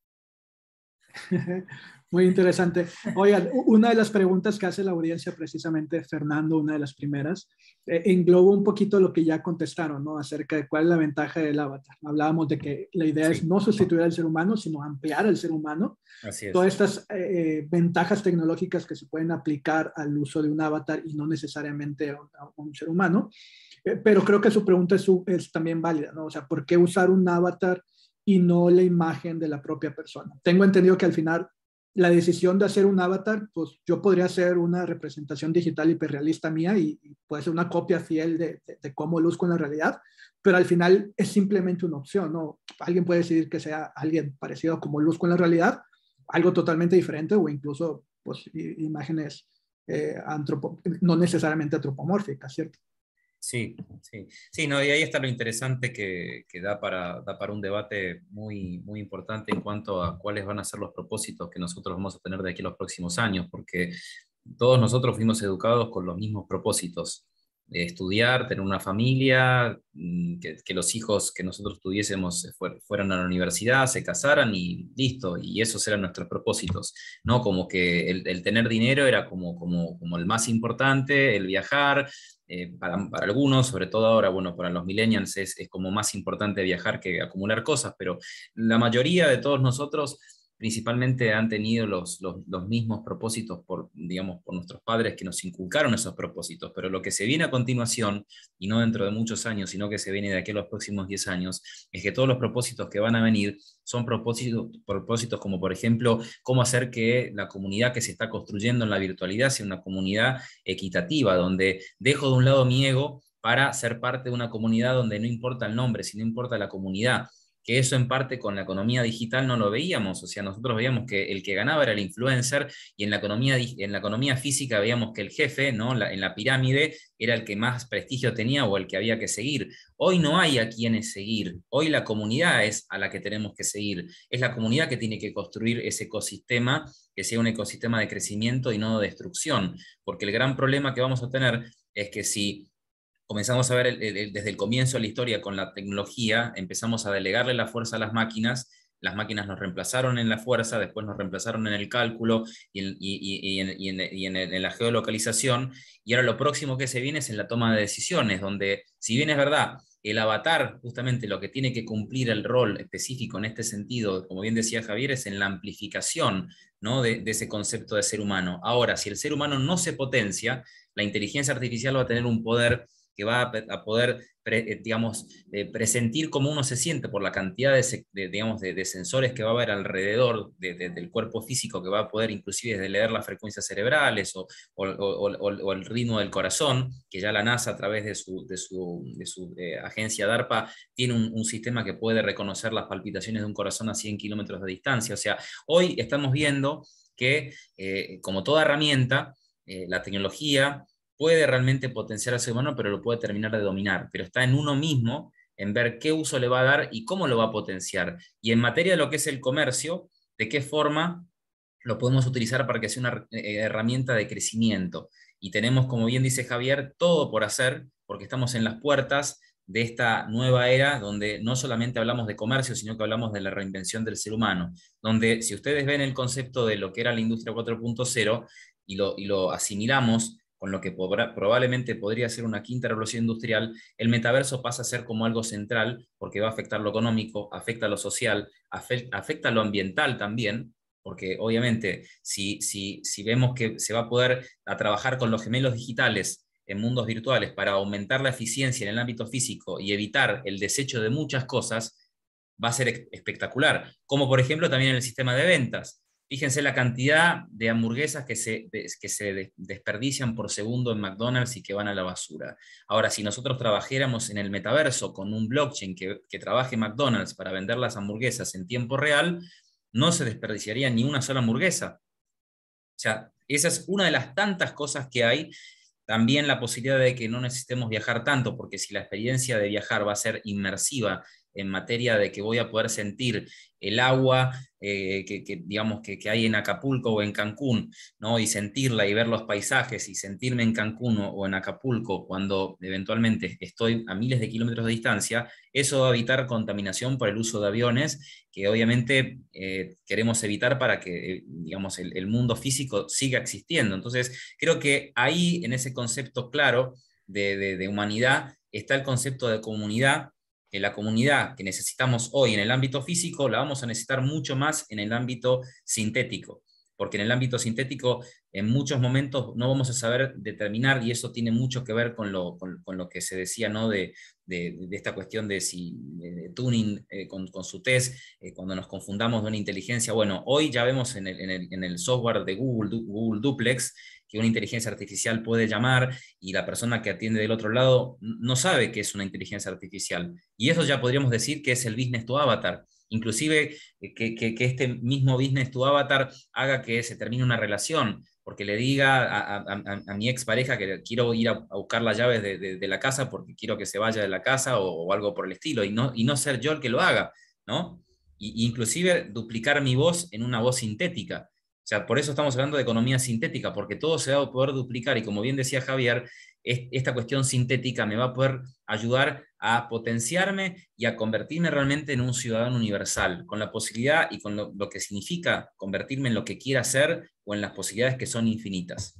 Muy interesante. Oigan, una de las preguntas que hace la audiencia, precisamente Fernando, una de las primeras, eh, engloba un poquito lo que ya contestaron, ¿no? Acerca de cuál es la ventaja del avatar. Hablábamos de que la idea sí. es no sustituir al ser humano, sino ampliar al ser humano. Así es. Todas estas eh, ventajas tecnológicas que se pueden aplicar al uso de un avatar y no necesariamente a un, a un ser humano. Eh, pero creo que su pregunta es, es también válida, ¿no? O sea, ¿por qué usar un avatar y no la imagen de la propia persona? Tengo entendido que al final la decisión de hacer un avatar, pues yo podría hacer una representación digital hiperrealista mía y, y puede ser una copia fiel de, de, de cómo luzco en la realidad, pero al final es simplemente una opción, ¿no? Alguien puede decidir que sea alguien parecido a como luzco en la realidad, algo totalmente diferente o incluso pues, imágenes eh, antropo, no necesariamente antropomórficas, ¿cierto? Sí, sí, sí, no, y ahí está lo interesante que, que da, para, da para un debate muy, muy importante en cuanto a cuáles van a ser los propósitos que nosotros vamos a tener de aquí a los próximos años, porque todos nosotros fuimos educados con los mismos propósitos: estudiar, tener una familia, que, que los hijos que nosotros tuviésemos fueran a la universidad, se casaran y listo, y esos eran nuestros propósitos, ¿no? Como que el, el tener dinero era como, como, como el más importante, el viajar. Eh, para, para algunos, sobre todo ahora, bueno, para los millennials es, es como más importante viajar que acumular cosas, pero la mayoría de todos nosotros principalmente han tenido los, los, los mismos propósitos por, digamos, por nuestros padres que nos inculcaron esos propósitos, pero lo que se viene a continuación, y no dentro de muchos años, sino que se viene de aquí a los próximos diez años, es que todos los propósitos que van a venir son propósitos, propósitos como, por ejemplo, cómo hacer que la comunidad que se está construyendo en la virtualidad sea una comunidad equitativa, donde dejo de un lado mi ego para ser parte de una comunidad donde no importa el nombre, sino importa la comunidad. Que eso en parte con la economía digital no lo veíamos, o sea, nosotros veíamos que el que ganaba era el influencer y en la economía, en la economía física veíamos que el jefe, ¿no? La, en la pirámide era el que más prestigio tenía o el que había que seguir. Hoy no hay a quienes seguir, hoy la comunidad es a la que tenemos que seguir, es la comunidad que tiene que construir ese ecosistema, que sea un ecosistema de crecimiento y no de destrucción, porque el gran problema que vamos a tener es que si comenzamos a ver el, el, desde el comienzo de la historia con la tecnología, empezamos a delegarle la fuerza a las máquinas, las máquinas nos reemplazaron en la fuerza, después nos reemplazaron en el cálculo y en, y, y, y en, y en, y en, en la geolocalización, y ahora lo próximo que se viene es en la toma de decisiones, donde si bien es verdad, el avatar justamente lo que tiene que cumplir el rol específico en este sentido, como bien decía Javier, es en la amplificación, ¿no? de, de ese concepto de ser humano. Ahora, si el ser humano no se potencia, la inteligencia artificial va a tener un poder que va a, a poder, pre, digamos, eh, presentir cómo uno se siente por la cantidad de, de, digamos, de, de sensores que va a haber alrededor de, de, del cuerpo físico, que va a poder inclusive desde leer las frecuencias cerebrales o, o, o, o, o el ritmo del corazón, que ya la NASA a través de su, de su, de su eh, agencia DARPA tiene un, un sistema que puede reconocer las palpitaciones de un corazón a cien kilómetros de distancia. O sea, hoy estamos viendo que, eh, como toda herramienta, eh, la tecnología puede realmente potenciar al ser humano, pero lo puede terminar de dominar. Pero está en uno mismo en ver qué uso le va a dar y cómo lo va a potenciar. Y en materia de lo que es el comercio, de qué forma lo podemos utilizar para que sea una herramienta de crecimiento. Y tenemos, como bien dice Javier, todo por hacer, porque estamos en las puertas de esta nueva era donde no solamente hablamos de comercio, sino que hablamos de la reinvención del ser humano, donde si ustedes ven el concepto de lo que era la industria cuatro punto cero y lo, y lo asimilamos con lo que podrá, probablemente podría ser una quinta revolución industrial, el metaverso pasa a ser como algo central porque va a afectar lo económico, afecta lo social, afecta, afecta lo ambiental también, porque obviamente si, si, si vemos que se va a poder a trabajar con los gemelos digitales en mundos virtuales para aumentar la eficiencia en el ámbito físico y evitar el desecho de muchas cosas, va a ser espectacular. Como por ejemplo también en el sistema de ventas. Fíjense la cantidad de hamburguesas que se, que se desperdician por segundo en McDonald's y que van a la basura. Ahora, si nosotros trabajáramos en el metaverso con un blockchain que, que trabaje McDonald's para vender las hamburguesas en tiempo real, no se desperdiciaría ni una sola hamburguesa. O sea, esa es una de las tantas cosas que hay. También la posibilidad de que no necesitemos viajar tanto, porque si la experiencia de viajar va a ser inmersiva en materia de que voy a poder sentir el agua eh, que, que, digamos, que, que hay en Acapulco o en Cancún, ¿no? Y sentirla y ver los paisajes y sentirme en Cancún o, o en Acapulco cuando eventualmente estoy a miles de kilómetros de distancia, eso va a evitar contaminación por el uso de aviones, que obviamente eh, queremos evitar para que digamos, el, el mundo físico siga existiendo. Entonces, creo que ahí, en ese concepto claro de, de, de humanidad, está el concepto de comunidad, que la comunidad que necesitamos hoy en el ámbito físico la vamos a necesitar mucho más en el ámbito sintético, porque en el ámbito sintético en muchos momentos no vamos a saber determinar, y eso tiene mucho que ver con lo, con, con lo que se decía, ¿no? de, de, de esta cuestión de, si, de tuning eh, con, con su test, eh, cuando nos confundamos de una inteligencia. Bueno, hoy ya vemos en el, en el, en el software de Google, Google Duplex, que una inteligencia artificial puede llamar y la persona que atiende del otro lado no sabe que es una inteligencia artificial. Y eso ya podríamos decir que es el business to avatar. Inclusive que, que, que este mismo business to avatar haga que se termine una relación, porque le diga a, a, a, a mi expareja que quiero ir a, a buscar las llaves de, de, de la casa porque quiero que se vaya de la casa o, o algo por el estilo, y no, y no ser yo el que lo haga, ¿no? Y, inclusive duplicar mi voz en una voz sintética. O sea, por eso estamos hablando de economía sintética, porque todo se va a poder duplicar y, como bien decía Javier, es, esta cuestión sintética me va a poder ayudar a potenciarme y a convertirme realmente en un ciudadano universal, con la posibilidad y con lo, lo que significa convertirme en lo que quiera ser o en las posibilidades que son infinitas.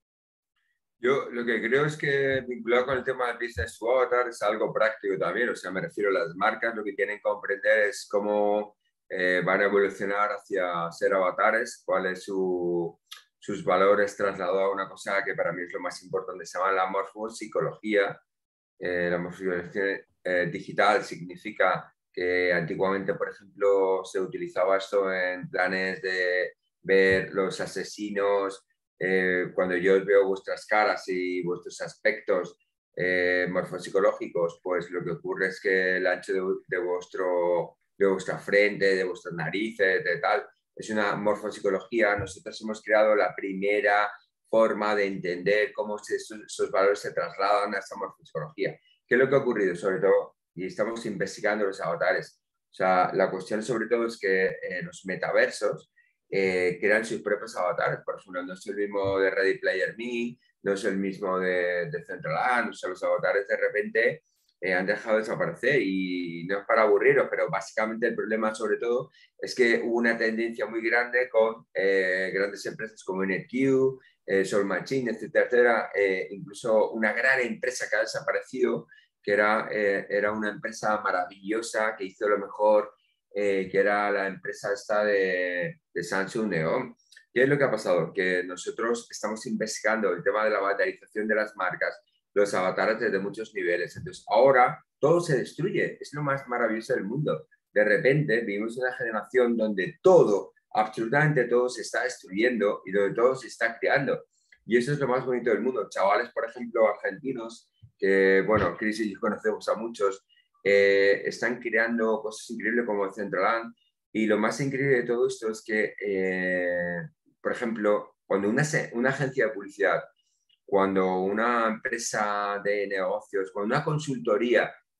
Yo lo que creo es que, vinculado con el tema del business to avatar, es algo práctico también. O sea, me refiero a las marcas, lo que tienen que comprender es cómo eh, van a evolucionar hacia ser avatares, cuál es su, sus valores trasladados a una cosa que para mí es lo más importante, se llama la morfopsicología. Eh, la morfopsicología eh, digital significa que antiguamente, por ejemplo, se utilizaba esto en planes de ver los asesinos. Eh, cuando yo veo vuestras caras y vuestros aspectos eh, morfopsicológicos, pues lo que ocurre es que el ancho de, de, vuestro, de vuestra frente, de vuestras narices, de tal, es una morfopsicología. Nosotros hemos creado la primera forma de entender cómo se, esos, esos valores se trasladan a esa morfopsicología. ¿Qué es lo que ha ocurrido? Sobre todo, y estamos investigando los avatares. O sea, la cuestión sobre todo es que eh, los metaversos Eh, crean sus propios avatares. Por ejemplo, no es el mismo de Ready Player Me, no es el mismo de, de Centraland. O sea, los avatares de repente eh, han dejado de desaparecer, y no es para aburriros, pero básicamente el problema sobre todo es que hubo una tendencia muy grande con eh, grandes empresas como N Q, eh, Soul Machine, etcétera, etcétera. Eh, incluso una gran empresa que ha desaparecido, que era, eh, era una empresa maravillosa que hizo lo mejor, Eh, que era la empresa esta de, de Samsung Neon. ¿Qué es lo que ha pasado? Que nosotros estamos investigando el tema de la avatarización de las marcas, los avatares desde muchos niveles. Entonces, ahora todo se destruye. Es lo más maravilloso del mundo. De repente, vivimos una generación donde todo, absolutamente todo, se está destruyendo y donde todo se está creando. Y eso es lo más bonito del mundo. Chavales, por ejemplo, argentinos, que, bueno, Chris y yo conocemos a muchos, Eh, están creando cosas increíbles como Centraland. Y lo más increíble de todo esto es que, eh, por ejemplo, cuando una, una agencia de publicidad, cuando una empresa de negocios, cuando una consultoría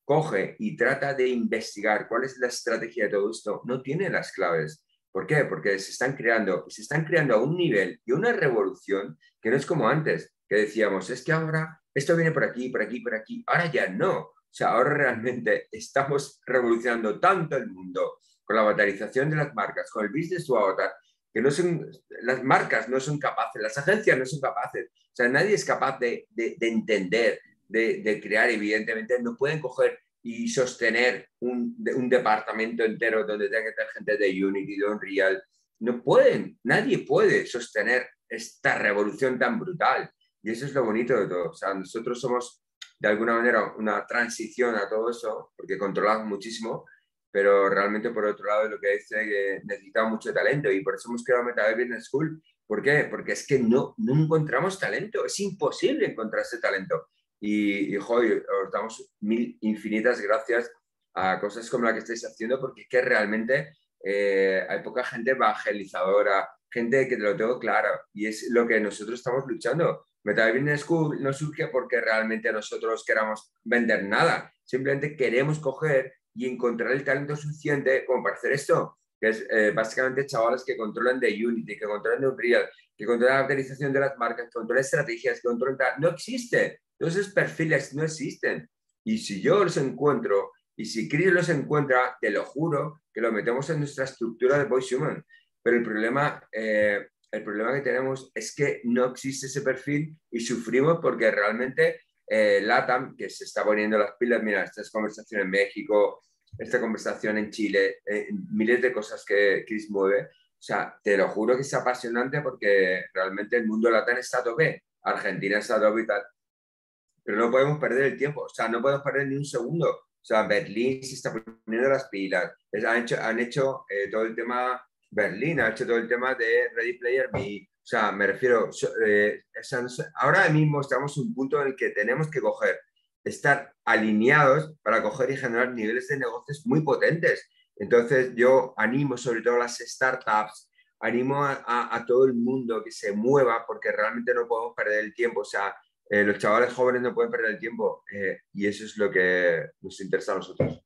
coge y trata de investigar cuál es la estrategia de todo esto, no tiene las claves. ¿Por qué? Porque se están creando, se están creando a un nivel y una revolución que no es como antes, que decíamos, es que ahora esto viene por aquí, por aquí, por aquí. Ahora ya no. O sea, ahora realmente estamos revolucionando tanto el mundo con la avatarización de las marcas, con el business to avatar, que no son, las marcas no son capaces, las agencias no son capaces. O sea, nadie es capaz de, de, de entender, de, de crear, evidentemente, no pueden coger y sostener un, un departamento entero donde tenga que estar gente de Unity, de Unreal. No pueden, nadie puede sostener esta revolución tan brutal. Y eso es lo bonito de todo. O sea, nosotros somos, de alguna manera, una transición a todo eso, porque controlamos muchísimo, pero realmente, por otro lado, lo que dice que necesitamos mucho talento y por eso hemos creado Metaverse Business School. ¿Por qué? Porque es que no, no encontramos talento. Es imposible encontrar ese talento. Y, y joder, os damos mil infinitas gracias a cosas como la que estáis haciendo, porque es que realmente eh, hay poca gente evangelizadora, gente que te lo tengo claro, y es lo que nosotros estamos luchando. Metaverse Business School no surge porque realmente nosotros queramos vender nada, simplemente queremos coger y encontrar el talento suficiente como para hacer esto, que es eh, básicamente chavales que controlan de Unity, que controlan de Unreal, que controlan la utilización de las marcas, que controlan estrategias, que controlan... No existe. Todos esos perfiles no existen. Y si yo los encuentro, y si Chris los encuentra, te lo juro que lo metemos en nuestra estructura de Voice Human. Pero el problema, eh, el problema que tenemos es que no existe ese perfil y sufrimos porque realmente eh, LATAM, que se está poniendo las pilas, mira, esta conversación en México, esta conversación en Chile, eh, miles de cosas que Chris mueve. O sea, te lo juro que es apasionante porque realmente el mundo LATAM está a tope. Argentina está a tope y tal. Pero no podemos perder el tiempo, o sea, no podemos perder ni un segundo. O sea, Berlín se está poniendo las pilas. Es, han hecho, han hecho eh, todo el tema, Berlín ha hecho todo el tema de Ready Player Me. O sea, me refiero, eh, ahora mismo estamos en un punto en el que tenemos que coger, estar alineados para coger y generar niveles de negocios muy potentes. Entonces, yo animo sobre todo a las startups, animo a, a, a todo el mundo que se mueva porque realmente no podemos perder el tiempo. O sea, Eh, los chavales jóvenes no pueden perder el tiempo eh, y eso es lo que nos interesa a nosotros.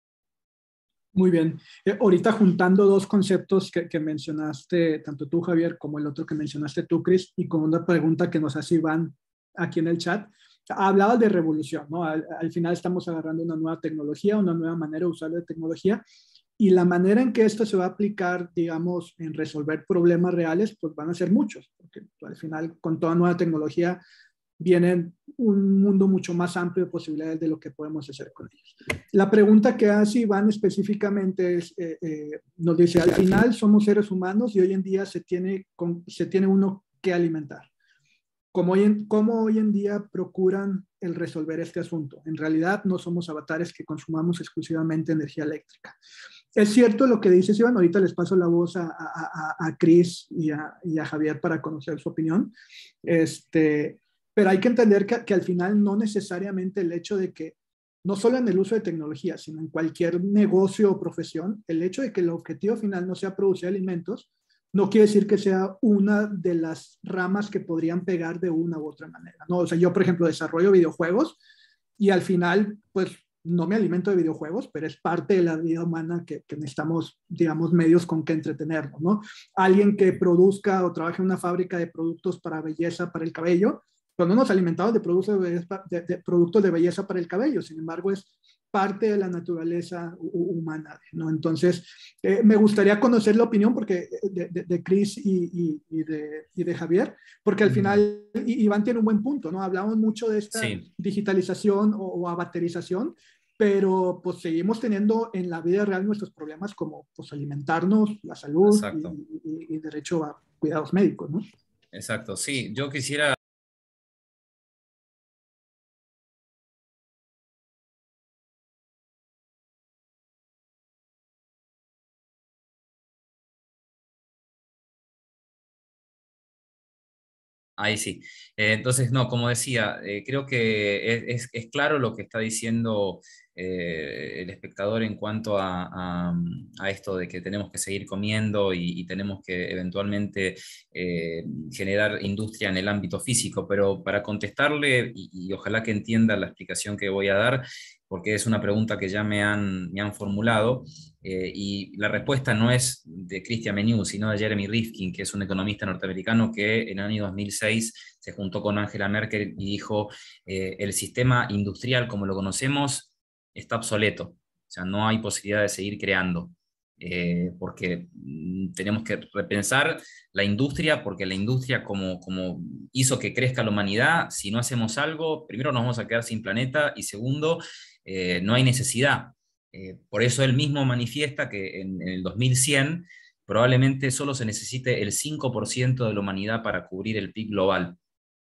Muy bien. Eh, ahorita juntando dos conceptos que, que mencionaste, tanto tú, Javier, como el otro que mencionaste tú, Chris, y con una pregunta que nos hace Iván aquí en el chat. Hablabas de revolución, ¿no? Al, al final estamos agarrando una nueva tecnología, una nueva manera de usar la tecnología, y la manera en que esto se va a aplicar, digamos, en resolver problemas reales, pues van a ser muchos, porque al final con toda nueva tecnología viene un mundo mucho más amplio de posibilidades de lo que podemos hacer con ellos. La pregunta que hace Iván específicamente es, eh, eh, nos dice, al final somos seres humanos y hoy en día se tiene, se tiene uno que alimentar. ¿Cómo hoy, en, ¿Cómo hoy en día procuran el resolver este asunto? En realidad no somos avatares que consumamos exclusivamente energía eléctrica. Es cierto lo que dices, Iván, ahorita les paso la voz a, a, a Chris y a, y a Javier para conocer su opinión. Este... Pero hay que entender que, que al final no necesariamente el hecho de que, no solo en el uso de tecnología, sino en cualquier negocio o profesión, el hecho de que el objetivo final no sea producir alimentos, no quiere decir que sea una de las ramas que podrían pegar de una u otra manera, ¿no? O sea, yo, por ejemplo, desarrollo videojuegos y al final, pues, no me alimento de videojuegos, pero es parte de la vida humana que, que necesitamos, digamos, medios con que entretenernos, ¿no? Alguien que produzca o trabaje en una fábrica de productos para belleza, para el cabello, pero no nos alimentamos de productos de, belleza, de, de productos de belleza para el cabello, sin embargo es parte de la naturaleza humana, ¿no? Entonces, eh, me gustaría conocer la opinión porque, de, de, de Chris y, y, y, de, y de Javier, porque al final Iván tiene un buen punto, ¿no? Hablamos mucho de esta sí. digitalización o, o avaterización, pero pues seguimos teniendo en la vida real nuestros problemas como pues alimentarnos, la salud y, y, y derecho a cuidados médicos, ¿no? Exacto, sí, yo quisiera Ahí sí. Eh, entonces, no, como decía, eh, creo que es, es, es claro lo que está diciendo eh, el espectador en cuanto a, a, a esto de que tenemos que seguir comiendo y, y tenemos que eventualmente eh, generar industria en el ámbito físico, pero para contestarle, y, y ojalá que entienda la explicación que voy a dar, porque es una pregunta que ya me han, me han formulado, eh, y la respuesta no es de Christian Menu, sino de Jeremy Rifkin, que es un economista norteamericano que en el año dos mil seis se juntó con Angela Merkel y dijo, eh, el sistema industrial como lo conocemos está obsoleto, o sea, no hay posibilidad de seguir creando. Eh, porque mm, tenemos que repensar la industria, porque la industria como, como hizo que crezca la humanidad, si no hacemos algo, primero nos vamos a quedar sin planeta y segundo, eh, no hay necesidad. Eh, por eso él mismo manifiesta que en, en el dos mil cien probablemente solo se necesite el cinco por ciento de la humanidad para cubrir el P I B global.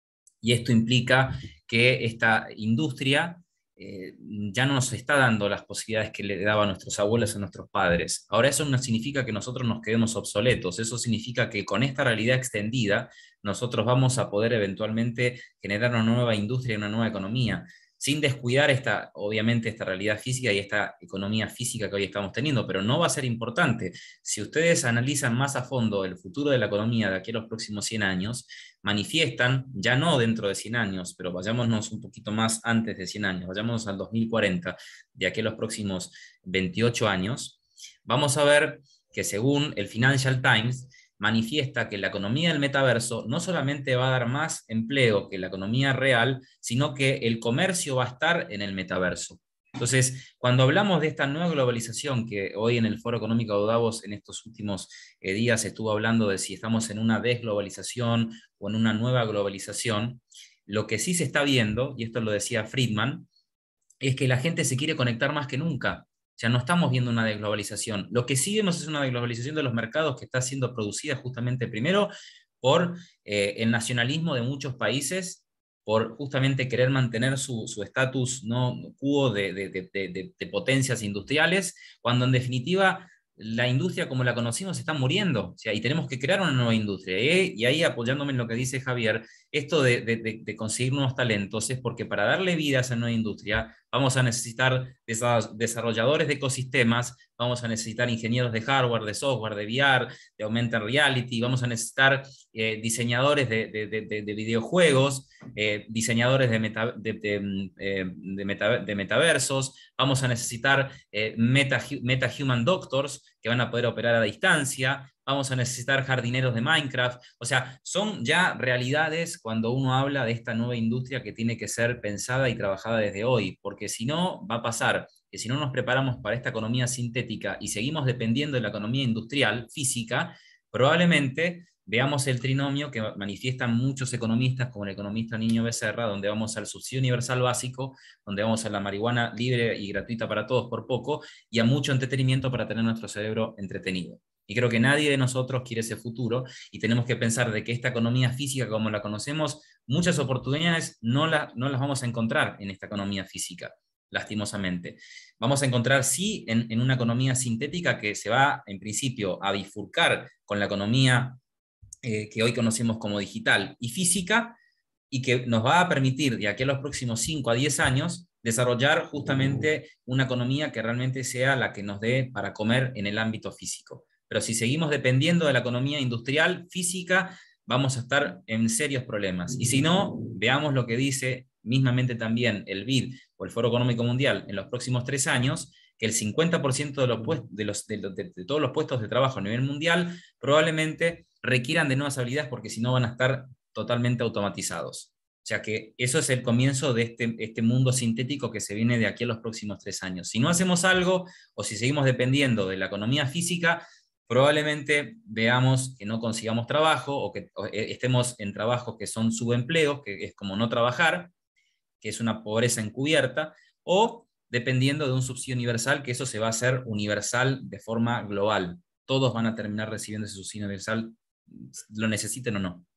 Y esto implica que esta industria eh, ya no nos está dando las posibilidades que le daban nuestros abuelos a nuestros padres. Ahora eso no significa que nosotros nos quedemos obsoletos, eso significa que con esta realidad extendida nosotros vamos a poder eventualmente generar una nueva industria y una nueva economía, sin descuidar esta, obviamente, esta realidad física y esta economía física que hoy estamos teniendo, pero no va a ser importante. Si ustedes analizan más a fondo el futuro de la economía de aquí a los próximos cien años, manifiestan, ya no dentro de cien años, pero vayámonos un poquito más antes de cien años, vayámonos al dos mil cuarenta, de aquí a los próximos veintiocho años, vamos a ver que según el Financial Times, manifiesta que la economía del metaverso no solamente va a dar más empleo que la economía real, sino que el comercio va a estar en el metaverso. Entonces, cuando hablamos de esta nueva globalización, que hoy en el Foro Económico de Davos en estos últimos eh, días estuvo hablando de si estamos en una desglobalización o en una nueva globalización, lo que sí se está viendo, y esto lo decía Friedman, es que la gente se quiere conectar más que nunca. O sea, no estamos viendo una desglobalización. Lo que sí vemos es una desglobalización de los mercados que está siendo producida justamente primero por eh, el nacionalismo de muchos países, por justamente querer mantener su estatus no quo de, de, de, de, de potencias industriales, cuando en definitiva la industria como la conocimos está muriendo, o sea, y tenemos que crear una nueva industria. ¿eh? Y ahí, apoyándome en lo que dice Javier, esto de, de, de conseguir nuevos talentos es porque para darle vida a esa nueva industria vamos a necesitar desarrolladores de ecosistemas, vamos a necesitar ingenieros de hardware, de software, de V R, de augmented reality, vamos a necesitar eh, diseñadores de, de, de, de videojuegos, eh, diseñadores de, meta, de, de, eh, de, meta, de metaversos, vamos a necesitar eh, meta, meta human doctors que van a poder operar a distancia, vamos a necesitar jardineros de Minecraft, o sea, son ya realidades cuando uno habla de esta nueva industria que tiene que ser pensada y trabajada desde hoy, porque si no va a pasar que si no nos preparamos para esta economía sintética y seguimos dependiendo de la economía industrial, física, probablemente veamos el trinomio que manifiestan muchos economistas, como el economista Niño Becerra, donde vamos al subsidio universal básico, donde vamos a la marihuana libre y gratuita para todos por poco, y a mucho entretenimiento para tener nuestro cerebro entretenido. Y creo que nadie de nosotros quiere ese futuro y tenemos que pensar de que esta economía física como la conocemos, muchas oportunidades no, la, no las vamos a encontrar en esta economía física, lastimosamente. Vamos a encontrar sí en, en una economía sintética que se va en principio a bifurcar con la economía eh, que hoy conocemos como digital y física, y que nos va a permitir de aquí a los próximos cinco a diez años desarrollar justamente una economía que realmente sea la que nos dé para comer en el ámbito físico. Pero si seguimos dependiendo de la economía industrial, física, vamos a estar en serios problemas. Y si no, veamos lo que dice mismamente también el B I D o el Foro Económico Mundial en los próximos tres años, que el cincuenta por ciento de, los de, los, de, los, de, de todos los puestos de trabajo a nivel mundial probablemente requieran de nuevas habilidades porque si no van a estar totalmente automatizados. O sea que eso es el comienzo de este, este mundo sintético que se viene de aquí a los próximos tres años. Si no hacemos algo o si seguimos dependiendo de la economía física, probablemente veamos que no consigamos trabajo o que estemos en trabajos que son subempleos, que es como no trabajar, que es una pobreza encubierta, o dependiendo de un subsidio universal, que eso se va a hacer universal de forma global. Todos van a terminar recibiendo ese subsidio universal, lo necesiten o no.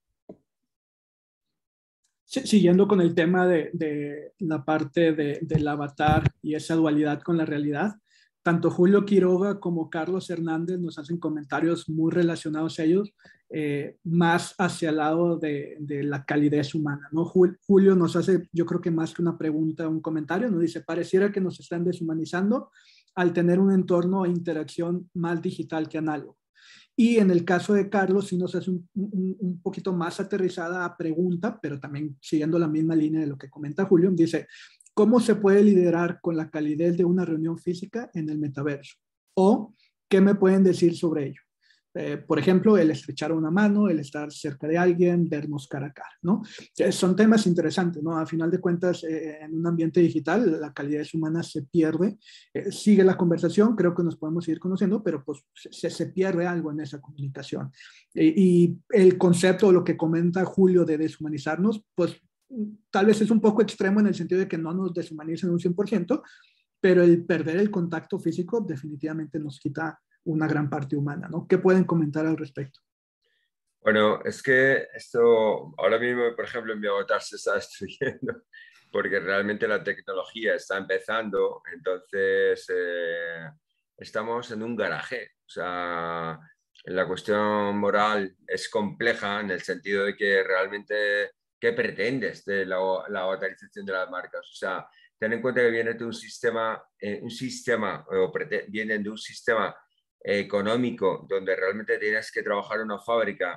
Siguiendo con el tema de, de la parte de, del avatar y esa dualidad con la realidad, tanto Julio Quiroga como Carlos Hernández nos hacen comentarios muy relacionados a ellos, eh, más hacia el lado de, de la calidez humana, ¿no? Julio nos hace, yo creo que más que una pregunta, un comentario, nos dice, pareciera que nos están deshumanizando al tener un entorno e interacción más digital que análogo. Y en el caso de Carlos, sí nos hace un, un, un poquito más aterrizada a pregunta, pero también siguiendo la misma línea de lo que comenta Julio, dice, ¿cómo se puede liderar con la calidez de una reunión física en el metaverso? ¿O qué me pueden decir sobre ello? Eh, por ejemplo, el estrechar una mano, el estar cerca de alguien, vernos cara a cara, ¿no? Eh, son temas interesantes, ¿no? A final de cuentas, eh, en un ambiente digital, la calidez humana se pierde. Eh, sigue la conversación, creo que nos podemos seguir conociendo, pero pues se, se pierde algo en esa comunicación. Eh, y el concepto, lo que comenta Julio de deshumanizarnos, pues tal vez es un poco extremo en el sentido de que no nos deshumanicen un cien por ciento, pero el perder el contacto físico definitivamente nos quita una gran parte humana, ¿no? ¿Qué pueden comentar al respecto? Bueno, es que esto ahora mismo, por ejemplo, en mi avatar se está destruyendo porque realmente la tecnología está empezando, entonces eh, estamos en un garaje. O sea, la cuestión moral es compleja en el sentido de que realmente, ¿qué pretendes de la, la avatarización de las marcas? O sea, ten en cuenta que viene de un sistema, eh, un sistema o vienen de un sistema económico donde realmente tienes que trabajar en una fábrica.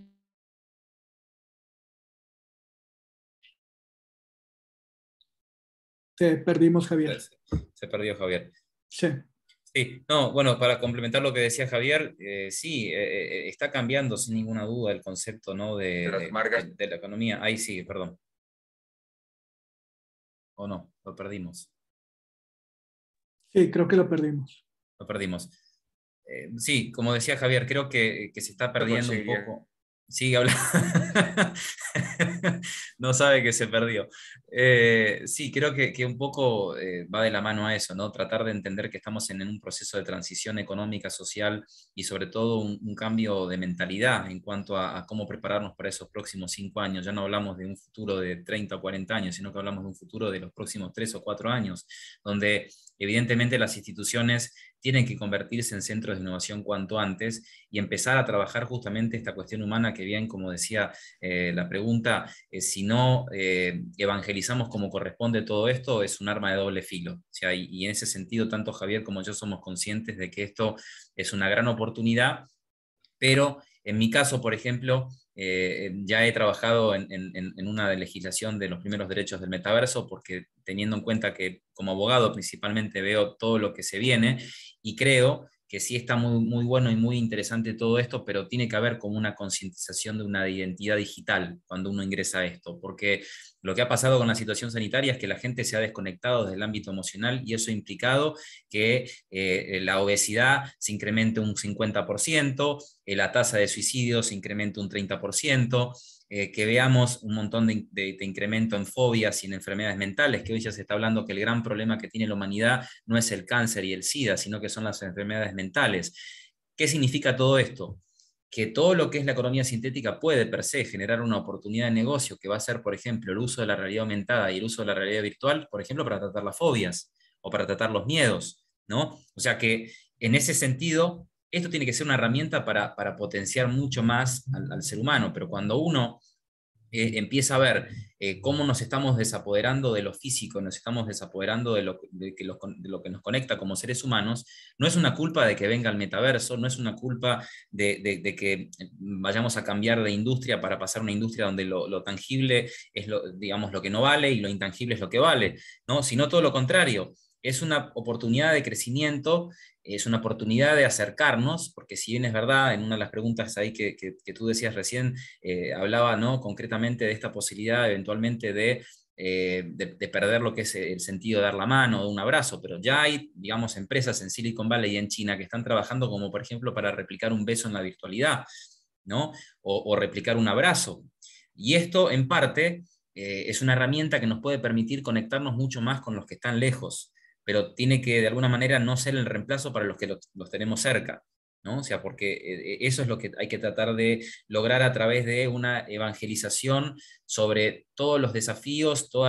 Te perdimos, Javier. Se, se perdió Javier. Sí. Sí, no, bueno, para complementar lo que decía Javier, eh, sí, eh, está cambiando sin ninguna duda el concepto, ¿no? de, de las de, marcas. de, de la economía. Ahí sí, perdón. ¿O no? Lo perdimos. Sí, creo que lo perdimos. Lo perdimos. Eh, sí, como decía Javier, creo que, que se está perdiendo un poco. Sigue hablando. No sabe que se perdió. Eh, sí, creo que, que un poco eh, va de la mano a eso, ¿no? Tratar de entender que estamos en, en un proceso de transición económica, social y sobre todo un, un cambio de mentalidad en cuanto a, a cómo prepararnos para esos próximos cinco años. Ya no hablamos de un futuro de treinta o cuarenta años, sino que hablamos de un futuro de los próximos tres o cuatro años, donde evidentemente las instituciones tienen que convertirse en centros de innovación cuanto antes y empezar a trabajar justamente esta cuestión humana que bien, como decía eh, la pregunta, eh, si no eh, evangelizamos como corresponde todo esto, es un arma de doble filo. O sea, y, y en ese sentido, tanto Javier como yo somos conscientes de que esto es una gran oportunidad, pero en mi caso, por ejemplo, eh, ya he trabajado en, en, en una de legislación de los primeros derechos del metaverso, porque teniendo en cuenta que como abogado principalmente veo todo lo que se viene y creo que sí está muy, muy bueno y muy interesante todo esto, pero tiene que haber como una concientización de una identidad digital cuando uno ingresa a esto, porque lo que ha pasado con la situación sanitaria es que la gente se ha desconectado desde el ámbito emocional y eso ha implicado que eh, la obesidad se incremente un cincuenta por ciento, eh, la tasa de suicidio se incremente un treinta por ciento, eh, que veamos un montón de, de, de incremento en fobias y en enfermedades mentales, que hoy ya se está hablando que el gran problema que tiene la humanidad no es el cáncer y el SIDA, sino que son las enfermedades mentales. ¿Qué significa todo esto? Que todo lo que es la economía sintética puede per se generar una oportunidad de negocio que va a ser, por ejemplo, el uso de la realidad aumentada y el uso de la realidad virtual, por ejemplo, para tratar las fobias o para tratar los miedos, ¿no? O sea que en ese sentido, esto tiene que ser una herramienta para, para potenciar mucho más al, al ser humano, pero cuando uno eh, empieza a ver eh, cómo nos estamos desapoderando de lo físico, nos estamos desapoderando de lo, de, que lo, de lo que nos conecta como seres humanos, no es una culpa de que venga el metaverso, no es una culpa de, de, de que vayamos a cambiar de industria para pasar a una industria donde lo, lo tangible es lo, digamos, lo que no vale y lo intangible es lo que vale, ¿no? Sino todo lo contrario. Es una oportunidad de crecimiento, es una oportunidad de acercarnos, porque si bien es verdad, en una de las preguntas ahí que, que, que tú decías recién, eh, hablaba, ¿no?, concretamente de esta posibilidad eventualmente de, eh, de, de perder lo que es el sentido de dar la mano, de un abrazo, pero ya hay, digamos, empresas en Silicon Valley y en China que están trabajando como, por ejemplo, para replicar un beso en la virtualidad, ¿no?, o, o replicar un abrazo. Y esto, en parte, eh, es una herramienta que nos puede permitir conectarnos mucho más con los que están lejos, pero tiene que de alguna manera no ser el reemplazo para los que los, los tenemos cerca, ¿no? O sea, porque eso es lo que hay que tratar de lograr a través de una evangelización sobre todos los desafíos, todas las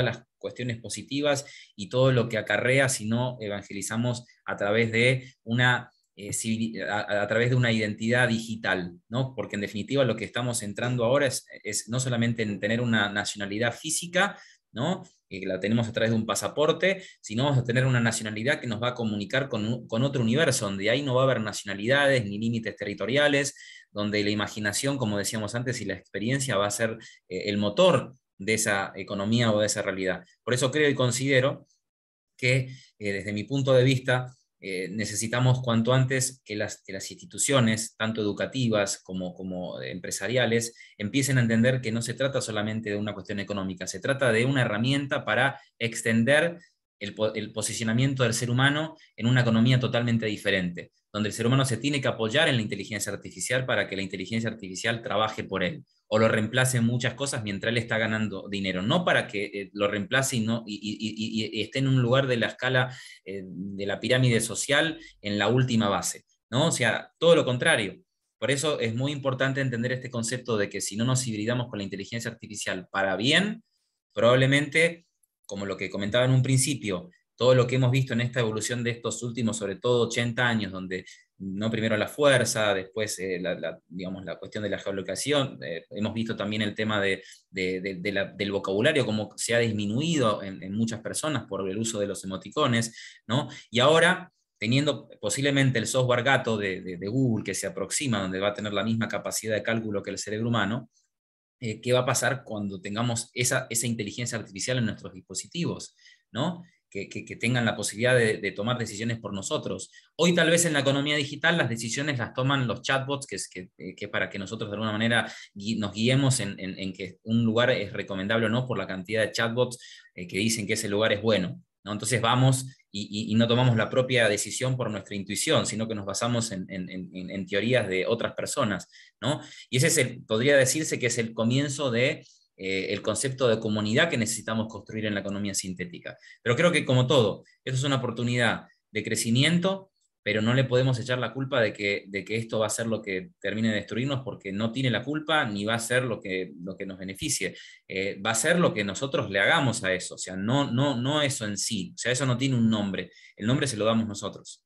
cuestiones positivas y todo lo que acarrea si no evangelizamos a través de una, eh, a, a través de una identidad digital, ¿no? Porque en definitiva lo que estamos entrando ahora es, es no solamente en tener una nacionalidad física, ¿no? Que la tenemos a través de un pasaporte, sino vamos a tener una nacionalidad que nos va a comunicar con, con otro universo, donde ahí no va a haber nacionalidades ni límites territoriales, donde la imaginación, como decíamos antes, y la experiencia va a ser eh, el motor de esa economía o de esa realidad. Por eso creo y considero que eh, desde mi punto de vista eh, necesitamos cuanto antes que las, que las instituciones, tanto educativas como, como empresariales, empiecen a entender que no se trata solamente de una cuestión económica, se trata de una herramienta para extender el, el posicionamiento del ser humano en una economía totalmente diferente, donde el ser humano se tiene que apoyar en la inteligencia artificial para que la inteligencia artificial trabaje por él, o lo reemplace en muchas cosas mientras él está ganando dinero, no para que eh, lo reemplace y, no, y, y, y, y esté en un lugar de la escala eh, de la pirámide social en la última base, ¿no? O sea, todo lo contrario. Por eso es muy importante entender este concepto de que si no nos hibridamos con la inteligencia artificial para bien, probablemente, como lo que comentaba en un principio, todo lo que hemos visto en esta evolución de estos últimos, sobre todo ochenta años, donde no primero la fuerza, después eh, la, la, digamos, la cuestión de la geolocalización, eh, hemos visto también el tema de, de, de, de la, del vocabulario, cómo se ha disminuido en, en muchas personas por el uso de los emoticones, ¿no? Y ahora, teniendo posiblemente el software gato de, de, de Google que se aproxima, donde va a tener la misma capacidad de cálculo que el cerebro humano, eh, ¿qué va a pasar cuando tengamos esa, esa inteligencia artificial en nuestros dispositivos, ¿no? Que, que, que tengan la posibilidad de, de tomar decisiones por nosotros. Hoy tal vez en la economía digital las decisiones las toman los chatbots, que es que, que para que nosotros de alguna manera nos guiemos en, en, en que un lugar es recomendable o no por la cantidad de chatbots eh, que dicen que ese lugar es bueno, ¿no? Entonces vamos y, y, y no tomamos la propia decisión por nuestra intuición, sino que nos basamos en, en, en, en teorías de otras personas, ¿no? Y ese es el, podría decirse que es el comienzo de Eh, el concepto de comunidad que necesitamos construir en la economía sintética. Pero creo que como todo, esto es una oportunidad de crecimiento, pero no le podemos echar la culpa de que, de que esto va a ser lo que termine de destruirnos, porque no tiene la culpa ni va a ser lo que, lo que nos beneficie. Eh, va a ser lo que nosotros le hagamos a eso, o sea, no, no, no eso en sí, o sea, eso no tiene un nombre, el nombre se lo damos nosotros.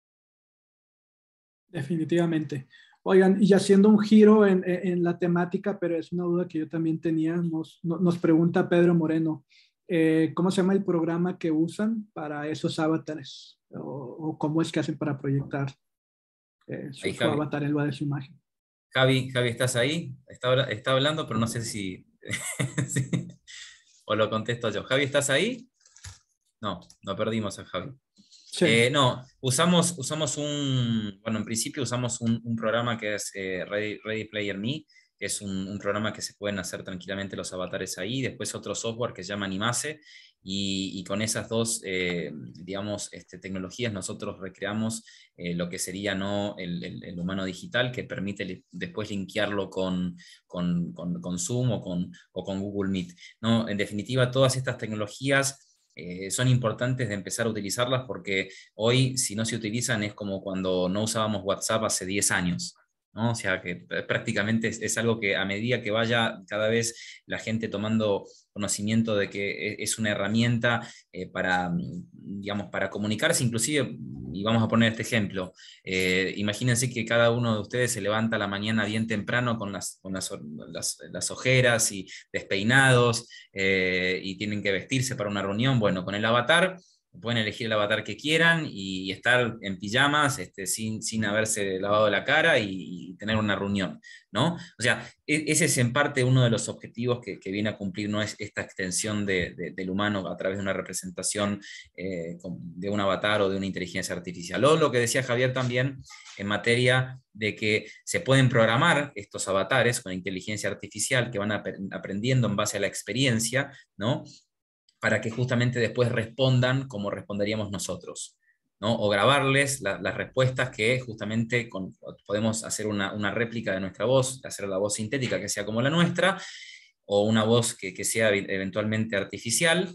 Definitivamente. Oigan, y haciendo un giro en, en la temática, pero es una duda que yo también tenía, nos, nos pregunta Pedro Moreno, eh, ¿cómo se llama el programa que usan para esos avatares? ¿O, o cómo es que hacen para proyectar eh, su, Ahí, su Javi. avatar en lugar de su imagen? Javi, Javi, ¿estás ahí? Está, está hablando, pero no sé si... sí. O lo contesto yo. Javi, ¿estás ahí? No, no perdimos a Javi. Sí. Eh, no, usamos, usamos un, bueno, en principio usamos un, un programa que es eh, Ready, Ready Player Me, que es un, un programa que se pueden hacer tranquilamente los avatares ahí, después otro software que se llama Animase, y, y con esas dos, eh, digamos, este, tecnologías nosotros recreamos eh, lo que sería, ¿no?, el, el, el humano digital, que permite li, después linkearlo con, con, con, con Zoom o con, o con Google Meet, ¿no? En definitiva, todas estas tecnologías Eh, son importantes de empezar a utilizarlas, porque hoy si no se utilizan es como cuando no usábamos WhatsApp hace diez años, ¿no? O sea que prácticamente es, es algo que a medida que vaya cada vez la gente tomando conocimiento de que es una herramienta eh, para, digamos, para comunicarse, inclusive, y vamos a poner este ejemplo, eh, imagínense que cada uno de ustedes se levanta a la mañana bien temprano con las, con las, las, las ojeras y despeinados, eh, y tienen que vestirse para una reunión. Bueno, con el avatar pueden elegir el avatar que quieran y estar en pijamas, este, sin, sin haberse lavado la cara, y, y tener una reunión, ¿no? O sea, ese es en parte uno de los objetivos que, que viene a cumplir, ¿no?, es esta extensión de, de, del humano a través de una representación eh, de un avatar o de una inteligencia artificial. O lo que decía Javier también en materia de que se pueden programar estos avatares con inteligencia artificial que van ap aprendiendo en base a la experiencia, ¿no?, para que justamente después respondan como responderíamos nosotros, ¿no? O grabarles la, las respuestas que justamente con, podemos hacer una, una réplica de nuestra voz, hacer la voz sintética que sea como la nuestra, o una voz que, que sea eventualmente artificial,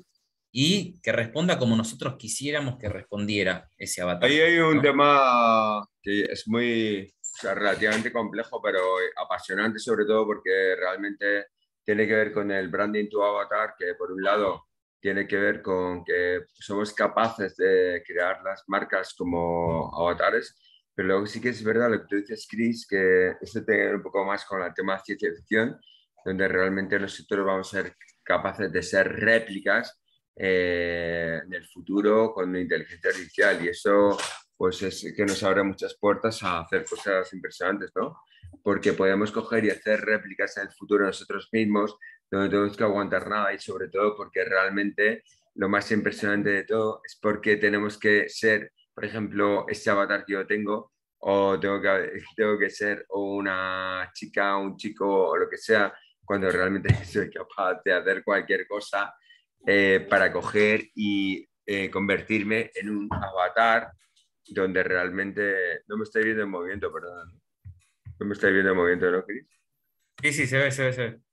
y que responda como nosotros quisiéramos que respondiera ese avatar. Ahí hay un ¿no? tema que es muy, o sea, relativamente complejo, pero apasionante, sobre todo porque realmente tiene que ver con el branding to avatar, que por un lado tiene que ver con que somos capaces de crear las marcas como avatares, pero luego sí que es verdad lo que tú dices, Chris, que esto tiene que ver un poco más con el tema de ciencia ficción, donde realmente nosotros vamos a ser capaces de ser réplicas eh, en el futuro con la inteligencia artificial, y eso pues es que nos abre muchas puertas a hacer cosas impresionantes, ¿no? Porque podemos coger y hacer réplicas en el futuro nosotros mismos, donde no tenemos que aguantar nada, y sobre todo porque realmente lo más impresionante de todo es porque tenemos que ser, por ejemplo, este avatar que yo tengo, o tengo que, tengo que ser una chica, un chico o lo que sea, cuando realmente soy capaz de hacer cualquier cosa eh, para coger y eh, convertirme en un avatar donde realmente no me estoy viendo en movimiento, perdón. No me estáis viendo en movimiento, ¿no, Chris? Sí, sí, se ve, se ve, se ve.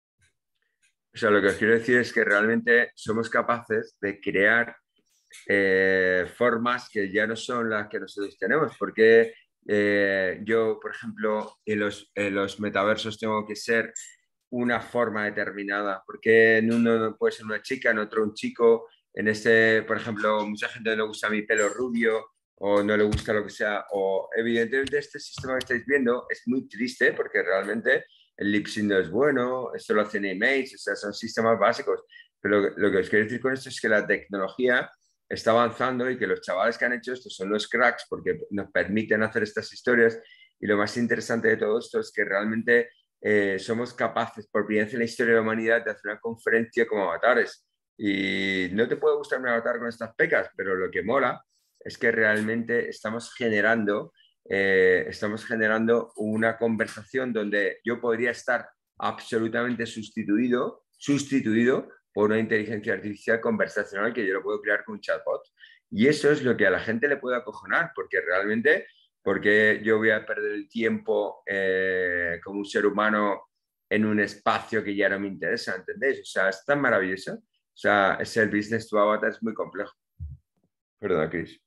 O sea, lo que os quiero decir es que realmente somos capaces de crear eh, formas que ya no son las que nosotros tenemos, porque eh, yo, por ejemplo, en los, en los metaversos tengo que ser una forma determinada, porque en uno puede ser una chica, en otro un chico, en este, por ejemplo, mucha gente no le gusta mi pelo rubio o no le gusta lo que sea, o evidentemente este sistema que estáis viendo es muy triste porque realmente el lip sync no es bueno, esto lo hacen emails, o sea, son sistemas básicos, pero lo, lo que os quiero decir con esto es que la tecnología está avanzando y que los chavales que han hecho esto son los cracks porque nos permiten hacer estas historias, y lo más interesante de todo esto es que realmente eh, somos capaces, por primera vez en la historia de la humanidad, de hacer una conferencia como avatares. Y no te puede gustar un avatar con estas pecas, pero lo que mola es que realmente estamos generando, eh, estamos generando una conversación donde yo podría estar absolutamente sustituido, sustituido por una inteligencia artificial conversacional que yo lo puedo crear con un chatbot. Y eso es lo que a la gente le puede acojonar, porque realmente, porque yo voy a perder el tiempo eh, como un ser humano en un espacio que ya no me interesa, ¿entendéis? O sea, es tan maravilloso. O sea, es el business to avatar, es muy complejo. Perdona, Chris.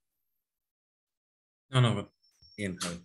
No, no, bien, Javi.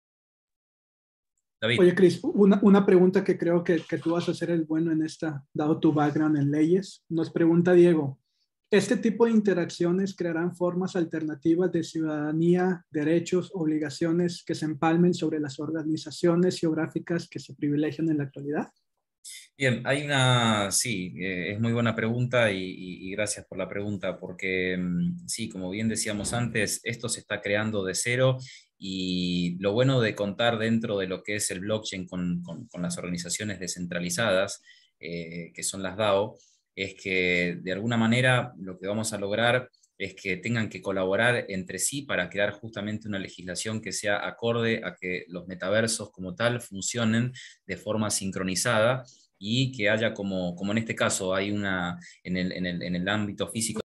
David. Oye, Chris, una, una pregunta que creo que, que tú vas a ser el bueno en esta, dado tu background en leyes. Nos pregunta Diego, ¿este tipo de interacciones crearán formas alternativas de ciudadanía, derechos, obligaciones que se empalmen sobre las organizaciones geográficas que se privilegian en la actualidad? Bien, hay una, sí, eh, es muy buena pregunta y, y- y gracias por la pregunta, porque mm, sí, como bien decíamos antes, esto se está creando de cero, y lo bueno de contar dentro de lo que es el blockchain con, con- con las organizaciones descentralizadas, eh, que son las DAO, es que de alguna manera lo que vamos a lograr es que tengan que colaborar entre sí para crear justamente una legislación que sea acorde a que los metaversos como tal funcionen de forma sincronizada, y que haya como, como en este caso, hay una, en el, en el, en el ámbito físico,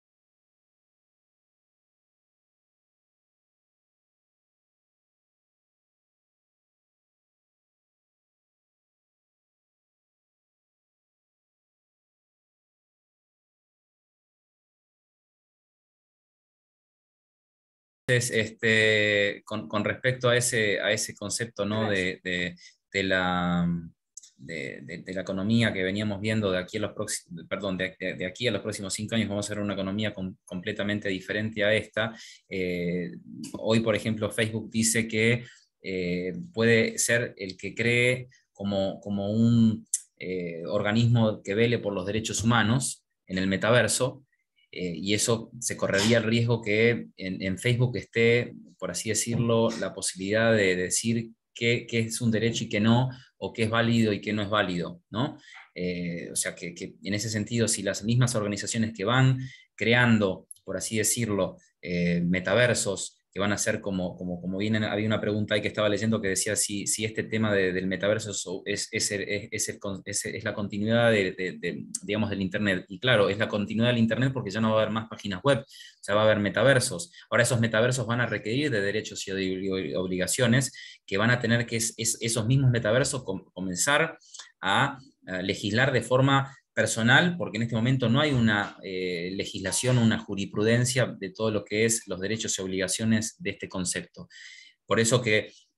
este, con, con respecto a ese, a ese concepto, ¿no? de, de, de la... De, de, de, la economía que veníamos viendo de aquí a los próximos, perdón, de, de, de, aquí a los próximos cinco años vamos a ver una economía com, completamente diferente a esta. Eh, hoy, por ejemplo, Facebook dice que eh, puede ser el que cree como, como un eh, organismo que vele por los derechos humanos en el metaverso. Eh, y eso se correría el riesgo que en, en Facebook esté, por así decirlo, la posibilidad de decir qué, qué es un derecho y qué no, o qué es válido y qué no es válido, ¿no? Eh, o sea, que, que, en ese sentido, si las mismas organizaciones que van creando, por así decirlo, eh, metaversos, que van a ser como, como, como bien, había una pregunta ahí que estaba leyendo que decía si, si este tema de, del metaverso es, es, el, es, es, el, es, es la continuidad de, de, de, digamos, del Internet. Y claro, es la continuidad del Internet porque ya no va a haber más páginas web, o sea, va a haber metaversos. Ahora esos metaversos van a requerir de derechos y de obligaciones que van a tener que es, es, esos mismos metaversos com, comenzar a, a legislar de forma personal, porque en este momento no hay una eh, legislación, una jurisprudencia de todo lo que es los derechos y obligaciones de este concepto. Por eso que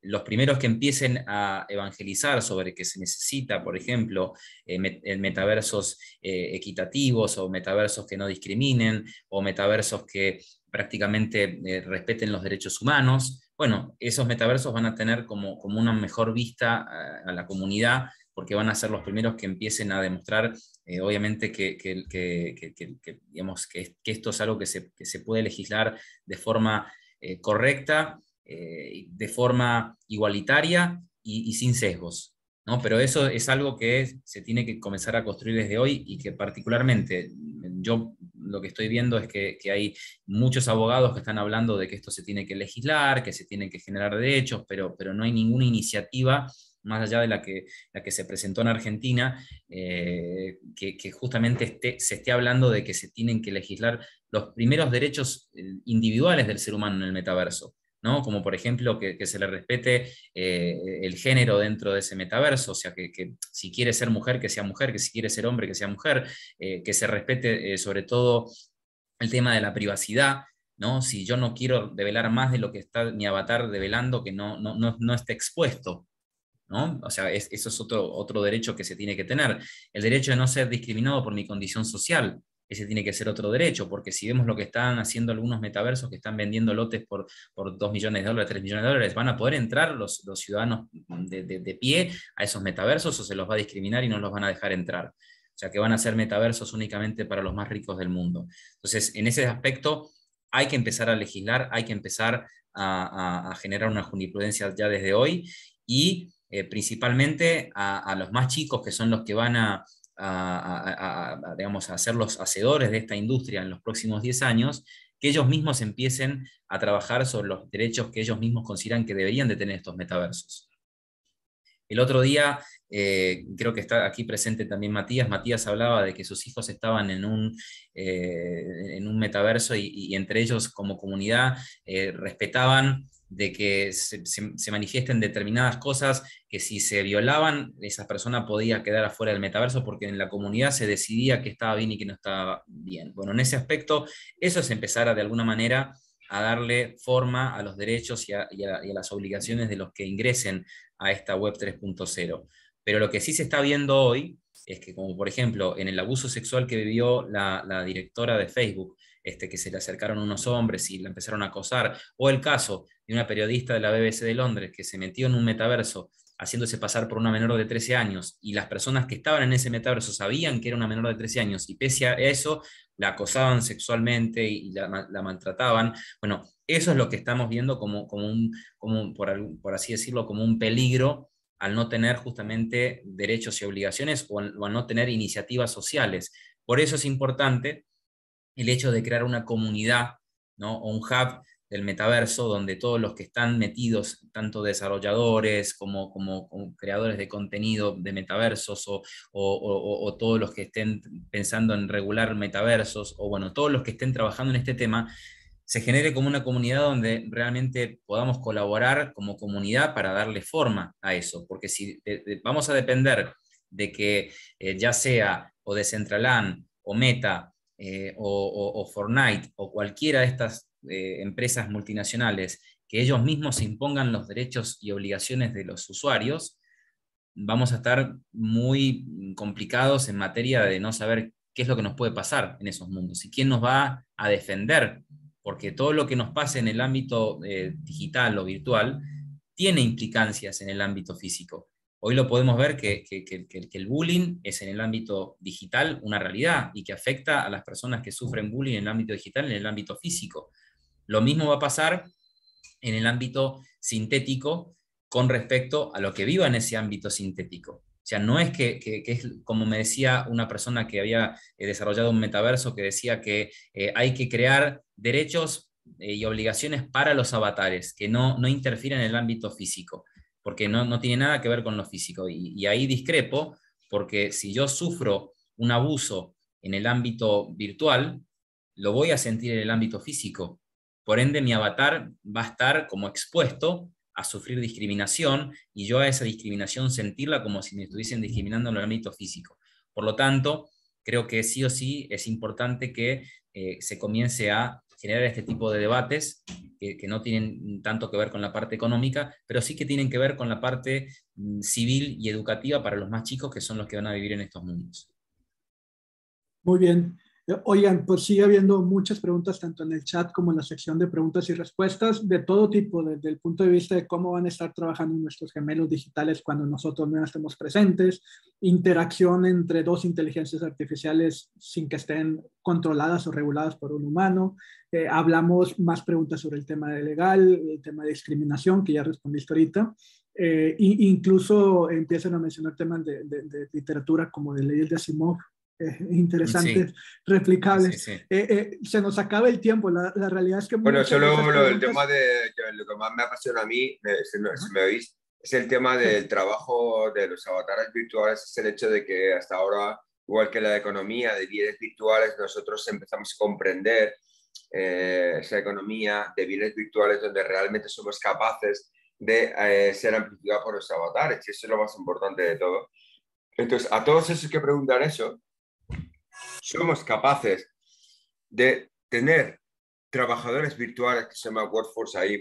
los primeros que empiecen a evangelizar sobre que se necesita, por ejemplo, eh, met metaversos eh, equitativos o metaversos que no discriminen o metaversos que prácticamente eh, respeten los derechos humanos, bueno, esos metaversos van a tener como, como una mejor vista a, a la comunidad, porque van a ser los primeros que empiecen a demostrar, eh, obviamente, que, que, que, que, que, digamos, que, que esto es algo que se, que se puede legislar de forma eh, correcta, eh, de forma igualitaria y, y sin sesgos, ¿no? Pero eso es algo que es, se tiene que comenzar a construir desde hoy y que particularmente yo lo que estoy viendo es que, que hay muchos abogados que están hablando de que esto se tiene que legislar, que se tienen que generar derechos, pero, pero no hay ninguna iniciativa más allá de la que, la que se presentó en Argentina, eh, que, que justamente esté, se esté hablando de que se tienen que legislar los primeros derechos individuales del ser humano en el metaverso, ¿no? Como por ejemplo que, que se le respete eh, el género dentro de ese metaverso, o sea, que, que si quiere ser mujer, que sea mujer, que si quiere ser hombre, que sea mujer, eh, que se respete eh, sobre todo el tema de la privacidad, ¿no? Si yo no quiero develar más de lo que está mi avatar develando, que no, no, no, no esté expuesto, ¿no? O sea, es, eso es otro, otro derecho que se tiene que tener. El derecho de no ser discriminado por mi condición social, ese tiene que ser otro derecho, porque si vemos lo que están haciendo algunos metaversos que están vendiendo lotes por, por dos millones de dólares, tres millones de dólares, ¿van a poder entrar los, los ciudadanos de, de, de pie a esos metaversos o se los va a discriminar y no los van a dejar entrar? O sea, que van a ser metaversos únicamente para los más ricos del mundo. Entonces, en ese aspecto hay que empezar a legislar, hay que empezar a, a, a generar una jurisprudencia ya desde hoy y eh, principalmente a, a los más chicos, que son los que van a, a, a, a, digamos, a ser los hacedores de esta industria en los próximos diez años, que ellos mismos empiecen a trabajar sobre los derechos que ellos mismos consideran que deberían de tener estos metaversos. El otro día, eh, creo que está aquí presente también Matías, Matías hablaba de que sus hijos estaban en un, eh, en un metaverso y, y entre ellos como comunidad eh, respetaban de que se, se, se manifiesten determinadas cosas, que si se violaban, esa persona podía quedar afuera del metaverso porque en la comunidad se decidía qué estaba bien y qué no estaba bien. Bueno, en ese aspecto, eso es empezar a, de alguna manera, a darle forma a los derechos y a, y a, y a las obligaciones de los que ingresen a esta web tres punto cero. Pero lo que sí se está viendo hoy es que, como por ejemplo, en el abuso sexual que vivió la, la directora de Facebook, este, que se le acercaron unos hombres y la empezaron a acosar, o el caso de una periodista de la B B C de Londres que se metió en un metaverso haciéndose pasar por una menor de trece años, y las personas que estaban en ese metaverso sabían que era una menor de trece años, y pese a eso la acosaban sexualmente y la, la maltrataban. Bueno, eso es lo que estamos viendo como, como, un, como por, por así decirlo, como un peligro al no tener justamente derechos y obligaciones o al, o al no tener iniciativas sociales. Por eso es importante el hecho de crear una comunidad, ¿no? O un hub del metaverso donde todos los que están metidos, tanto desarrolladores como, como, como creadores de contenido de metaversos o, o, o, o todos los que estén pensando en regular metaversos o bueno, todos los que estén trabajando en este tema, se genere como una comunidad donde realmente podamos colaborar como comunidad para darle forma a eso, porque si de, de, vamos a depender de que eh, ya sea o Decentraland o Meta eh, o, o, o Fortnite o cualquiera de estas eh, empresas multinacionales, que ellos mismos impongan los derechos y obligaciones de los usuarios, vamos a estar muy complicados en materia de no saber qué es lo que nos puede pasar en esos mundos y quién nos va a defender, porque todo lo que nos pase en el ámbito eh, digital o virtual tiene implicancias en el ámbito físico. Hoy lo podemos ver que, que, que, que el bullying es en el ámbito digital una realidad y que afecta a las personas que sufren bullying en el ámbito digital, en el ámbito físico. Lo mismo va a pasar en el ámbito sintético con respecto a lo que viva en ese ámbito sintético. O sea, no es que, que, que es como me decía una persona que había eh, desarrollado un metaverso que decía que eh, hay que crear derechos eh, y obligaciones para los avatares, que no, no interfieran en el ámbito físico, porque no, no tiene nada que ver con lo físico. Y, y ahí discrepo, porque si yo sufro un abuso en el ámbito virtual, lo voy a sentir en el ámbito físico. Por ende, mi avatar va a estar como expuesto a sufrir discriminación y yo a esa discriminación sentirla como si me estuviesen discriminando en el ámbito físico. Por lo tanto, creo que sí o sí es importante que eh, se comience a generar este tipo de debates que, que no tienen tanto que ver con la parte económica, pero sí que tienen que ver con la parte mm, civil y educativa para los más chicos, que son los que van a vivir en estos mundos. Muy bien. Oigan, pues sigue habiendo muchas preguntas, tanto en el chat como en la sección de preguntas y respuestas, de todo tipo, desde el punto de vista de cómo van a estar trabajando nuestros gemelos digitales cuando nosotros no estemos presentes, interacción entre dos inteligencias artificiales sin que estén controladas o reguladas por un humano. Eh, hablamos más preguntas sobre el tema de legal, el tema de discriminación, que ya respondiste ahorita. Eh, incluso empiezan a mencionar temas de, de, de literatura como de leyes de Asimov, Eh, interesantes, sí. replicables. Sí, sí, sí. Eh, eh, se nos acaba el tiempo, la, la realidad es que... Bueno, solo lo, el tema de lo que más me apasiona a mí, si, no, si me oís, es el tema del sí. trabajo de los avatares virtuales, es el hecho de que hasta ahora, igual que la economía de bienes virtuales, nosotros empezamos a comprender eh, esa economía de bienes virtuales donde realmente somos capaces de eh, ser amplificados por los avatares, y eso es lo más importante de todo. Entonces, a todos esos que preguntan eso, somos capaces de tener trabajadores virtuales, que se llama Workforce ahí,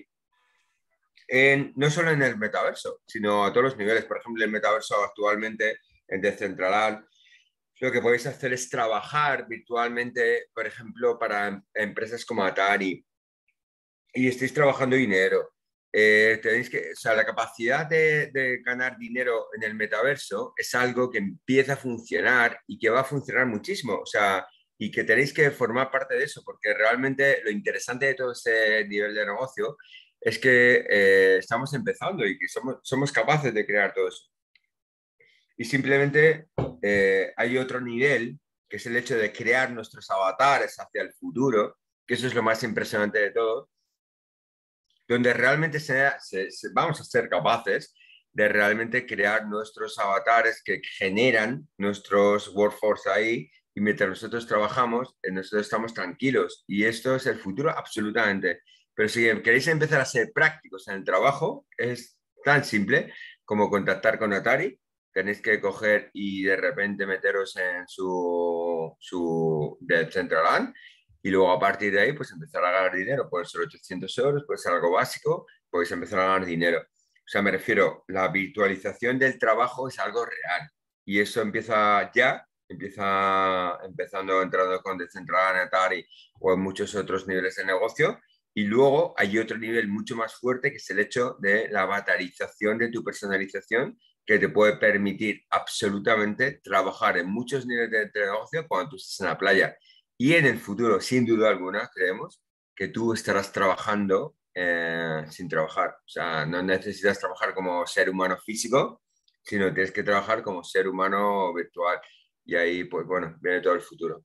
en, no solo en el metaverso, sino a todos los niveles. Por ejemplo, el metaverso actualmente en Decentraland, lo que podéis hacer es trabajar virtualmente, por ejemplo, para empresas como Atari, y estáis trabajando dinero. Eh, tenéis que, o sea, la capacidad de, de ganar dinero en el metaverso es algo que empieza a funcionar y que va a funcionar muchísimo, o sea, y que tenéis que formar parte de eso, porque realmente lo interesante de todo este nivel de negocio es que eh, estamos empezando y que somos, somos capaces de crear todo eso. Y simplemente eh, hay otro nivel, que es el hecho de crear nuestros avatares hacia el futuro, que eso es lo más impresionante de todo, donde realmente se, se, se, vamos a ser capaces de realmente crear nuestros avatares que generan nuestros workforce ahí, y mientras nosotros trabajamos, nosotros estamos tranquilos, y esto es el futuro absolutamente. Pero si queréis empezar a ser prácticos en el trabajo, es tan simple como contactar con Atari. Tenéis que coger y de repente meteros en su, su Decentraland, y luego a partir de ahí pues empezar a ganar dinero. Pueden ser ochocientos euros, puede ser algo básico, podéis empezar a ganar dinero. O sea, me refiero, la virtualización del trabajo es algo real, y eso empieza ya, empieza empezando entrando con Decentraland, Atari o en muchos otros niveles de negocio. Y luego hay otro nivel mucho más fuerte, que es el hecho de la avatarización de tu personalización, que te puede permitir absolutamente trabajar en muchos niveles de negocio cuando tú estés en la playa. Y en el futuro, sin duda alguna, creemos que tú estarás trabajando eh, sin trabajar. O sea, no necesitas trabajar como ser humano físico, sino tienes que trabajar como ser humano virtual. Y ahí, pues bueno, viene todo el futuro.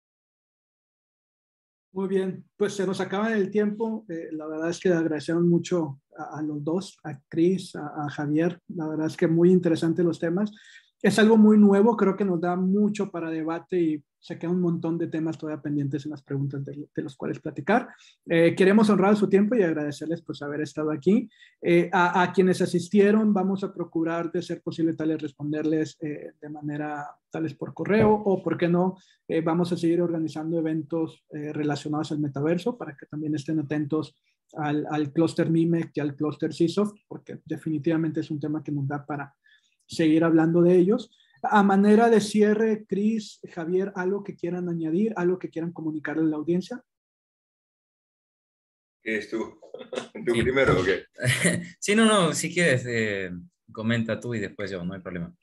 Muy bien, pues se nos acaba el tiempo. Eh, la verdad es que agradecemos mucho a, a los dos, a Chris, a, a Javier. La verdad es que muy interesantes los temas. Es algo muy nuevo, creo que nos da mucho para debate y se queda un montón de temas todavía pendientes en las preguntas de, de los cuales platicar. Eh, queremos honrar su tiempo y agradecerles por haber estado aquí. Eh, a, a quienes asistieron, vamos a procurar, de ser posible, tal vez responderles eh, de manera tal vez por correo, o por qué no, eh, vamos a seguir organizando eventos eh, relacionados al metaverso para que también estén atentos al, al clúster Mimec y al clúster CISOF, porque definitivamente es un tema que nos da para seguir hablando de ellos. A manera de cierre, Chris, Javier, ¿algo que quieran añadir? ¿Algo que quieran comunicarle a la audiencia? ¿Qué es tú? ¿Tú sí. primero o qué? Sí, no, no, si quieres, eh, comenta tú y después yo, no hay problema.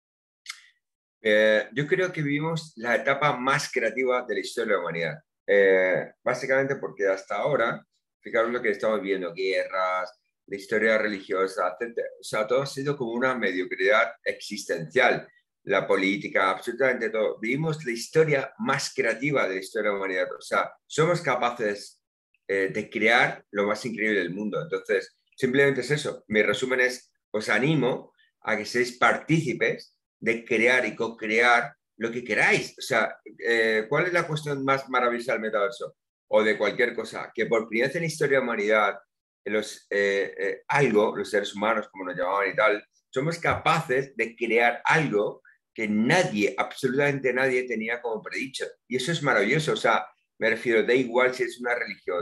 Eh, yo creo que vivimos la etapa más creativa de la historia de la humanidad. Eh, básicamente porque hasta ahora, fijaros lo que estamos viendo, guerras, la historia religiosa, etcétera. O sea, todo ha sido como una mediocridad existencial. La política, absolutamente todo. Vivimos la historia más creativa de la historia de la humanidad. O sea, somos capaces eh, de crear lo más increíble del mundo. Entonces, simplemente es eso. Mi resumen es, os animo a que seáis partícipes de crear y co-crear lo que queráis. O sea, eh, ¿cuál es la cuestión más maravillosa del metaverso? O de cualquier cosa. Que por primera vez en la historia de la humanidad, los, eh, eh, algo, los seres humanos, como nos llamaban y tal, somos capaces de crear algo que nadie, absolutamente nadie tenía como predicho. Y eso es maravilloso. O sea, me refiero, da igual si es una religión,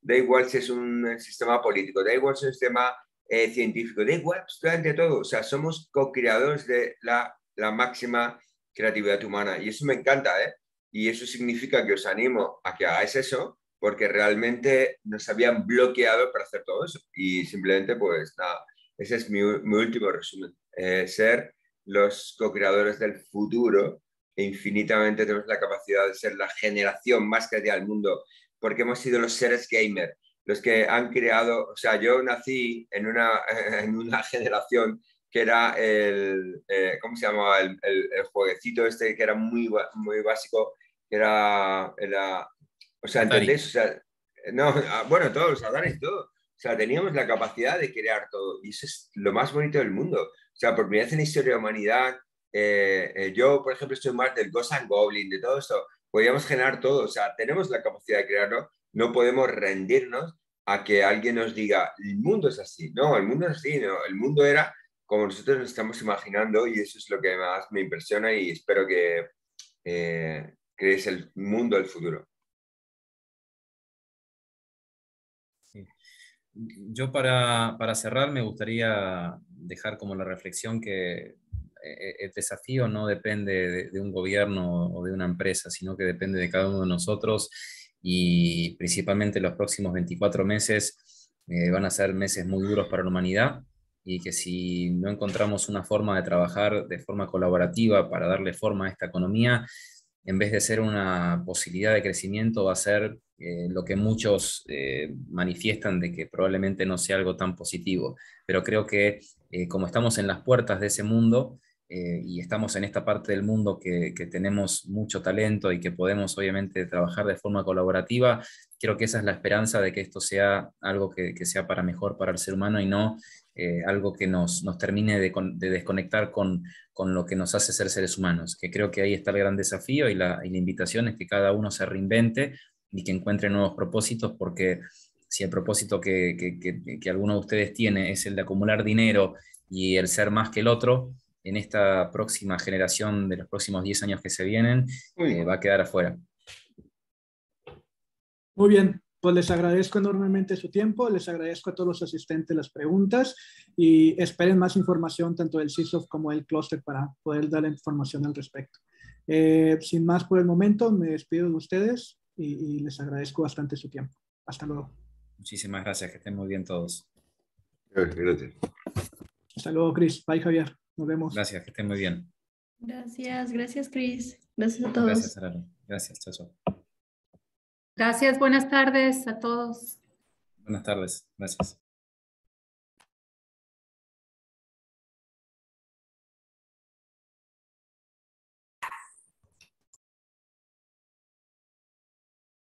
da igual si es un sistema político, da igual si es un sistema eh, científico, da igual absolutamente todo. O sea, somos co-creadores de la, la máxima creatividad humana y eso me encanta, ¿eh? Y eso significa que os animo a que hagáis eso, porque realmente nos habían bloqueado para hacer todo eso. Y simplemente, pues nada, ese es mi, mi último resumen. Eh, ser los co-creadores del futuro e infinitamente tenemos la capacidad de ser la generación más creativa del mundo, porque hemos sido los seres gamer, los que han creado, o sea, yo nací en una, en una generación que era el, eh, ¿cómo se llamaba? El, el, el jueguecito este que era muy, muy básico, que era, era o sea, Atari. ¿entendéis? O sea, no, bueno, todos los Ataris y todo. O sea, teníamos la capacidad de crear todo y eso es lo más bonito del mundo. O sea, por primera vez en la historia de la humanidad, eh, eh, yo, por ejemplo, estoy más del Ghost and Goblin, de todo esto. Podíamos generar todo. O sea, tenemos la capacidad de crearlo. No podemos rendirnos a que alguien nos diga, el mundo es así. No, el mundo es así. No, el mundo era como nosotros nos estamos imaginando y eso es lo que más me impresiona y espero que eh, creéis el mundo del futuro. Sí. Yo para, para cerrar me gustaría dejar como la reflexión que el desafío no depende de, de un gobierno o de una empresa, sino que depende de cada uno de nosotros y principalmente los próximos veinticuatro meses eh, van a ser meses muy duros para la humanidad y que si no encontramos una forma de trabajar de forma colaborativa para darle forma a esta economía, en vez de ser una posibilidad de crecimiento, va a ser eh, lo que muchos eh, manifiestan de que probablemente no sea algo tan positivo. Pero creo que eh, como estamos en las puertas de ese mundo eh, y estamos en esta parte del mundo que, que tenemos mucho talento y que podemos obviamente trabajar de forma colaborativa, creo que esa es la esperanza de que esto sea algo que, que sea para mejor para el ser humano y no eh, algo que nos, nos termine de, de desconectar con, con lo que nos hace ser seres humanos, que creo que ahí está el gran desafío y la, y la invitación es que cada uno se reinvente y que encuentre nuevos propósitos, porque si el propósito que, que, que, que alguno de ustedes tiene es el de acumular dinero y el ser más que el otro, en esta próxima generación de los próximos diez años que se vienen, eh, va a quedar afuera. Muy bien, pues les agradezco enormemente su tiempo, les agradezco a todos los asistentes las preguntas y esperen más información tanto del C I S O F como del clúster para poder dar información al respecto. Eh, sin más por el momento, me despido de ustedes y, y les agradezco bastante su tiempo. Hasta luego. Muchísimas gracias, que estén muy bien todos. Gracias. Hasta luego, Chris. Bye, Javier. Nos vemos. Gracias, que estén muy bien. Gracias, gracias, Chris. Gracias a todos. Gracias, Sararo. Gracias, chao, chao. Gracias, buenas tardes a todos. Buenas tardes, gracias.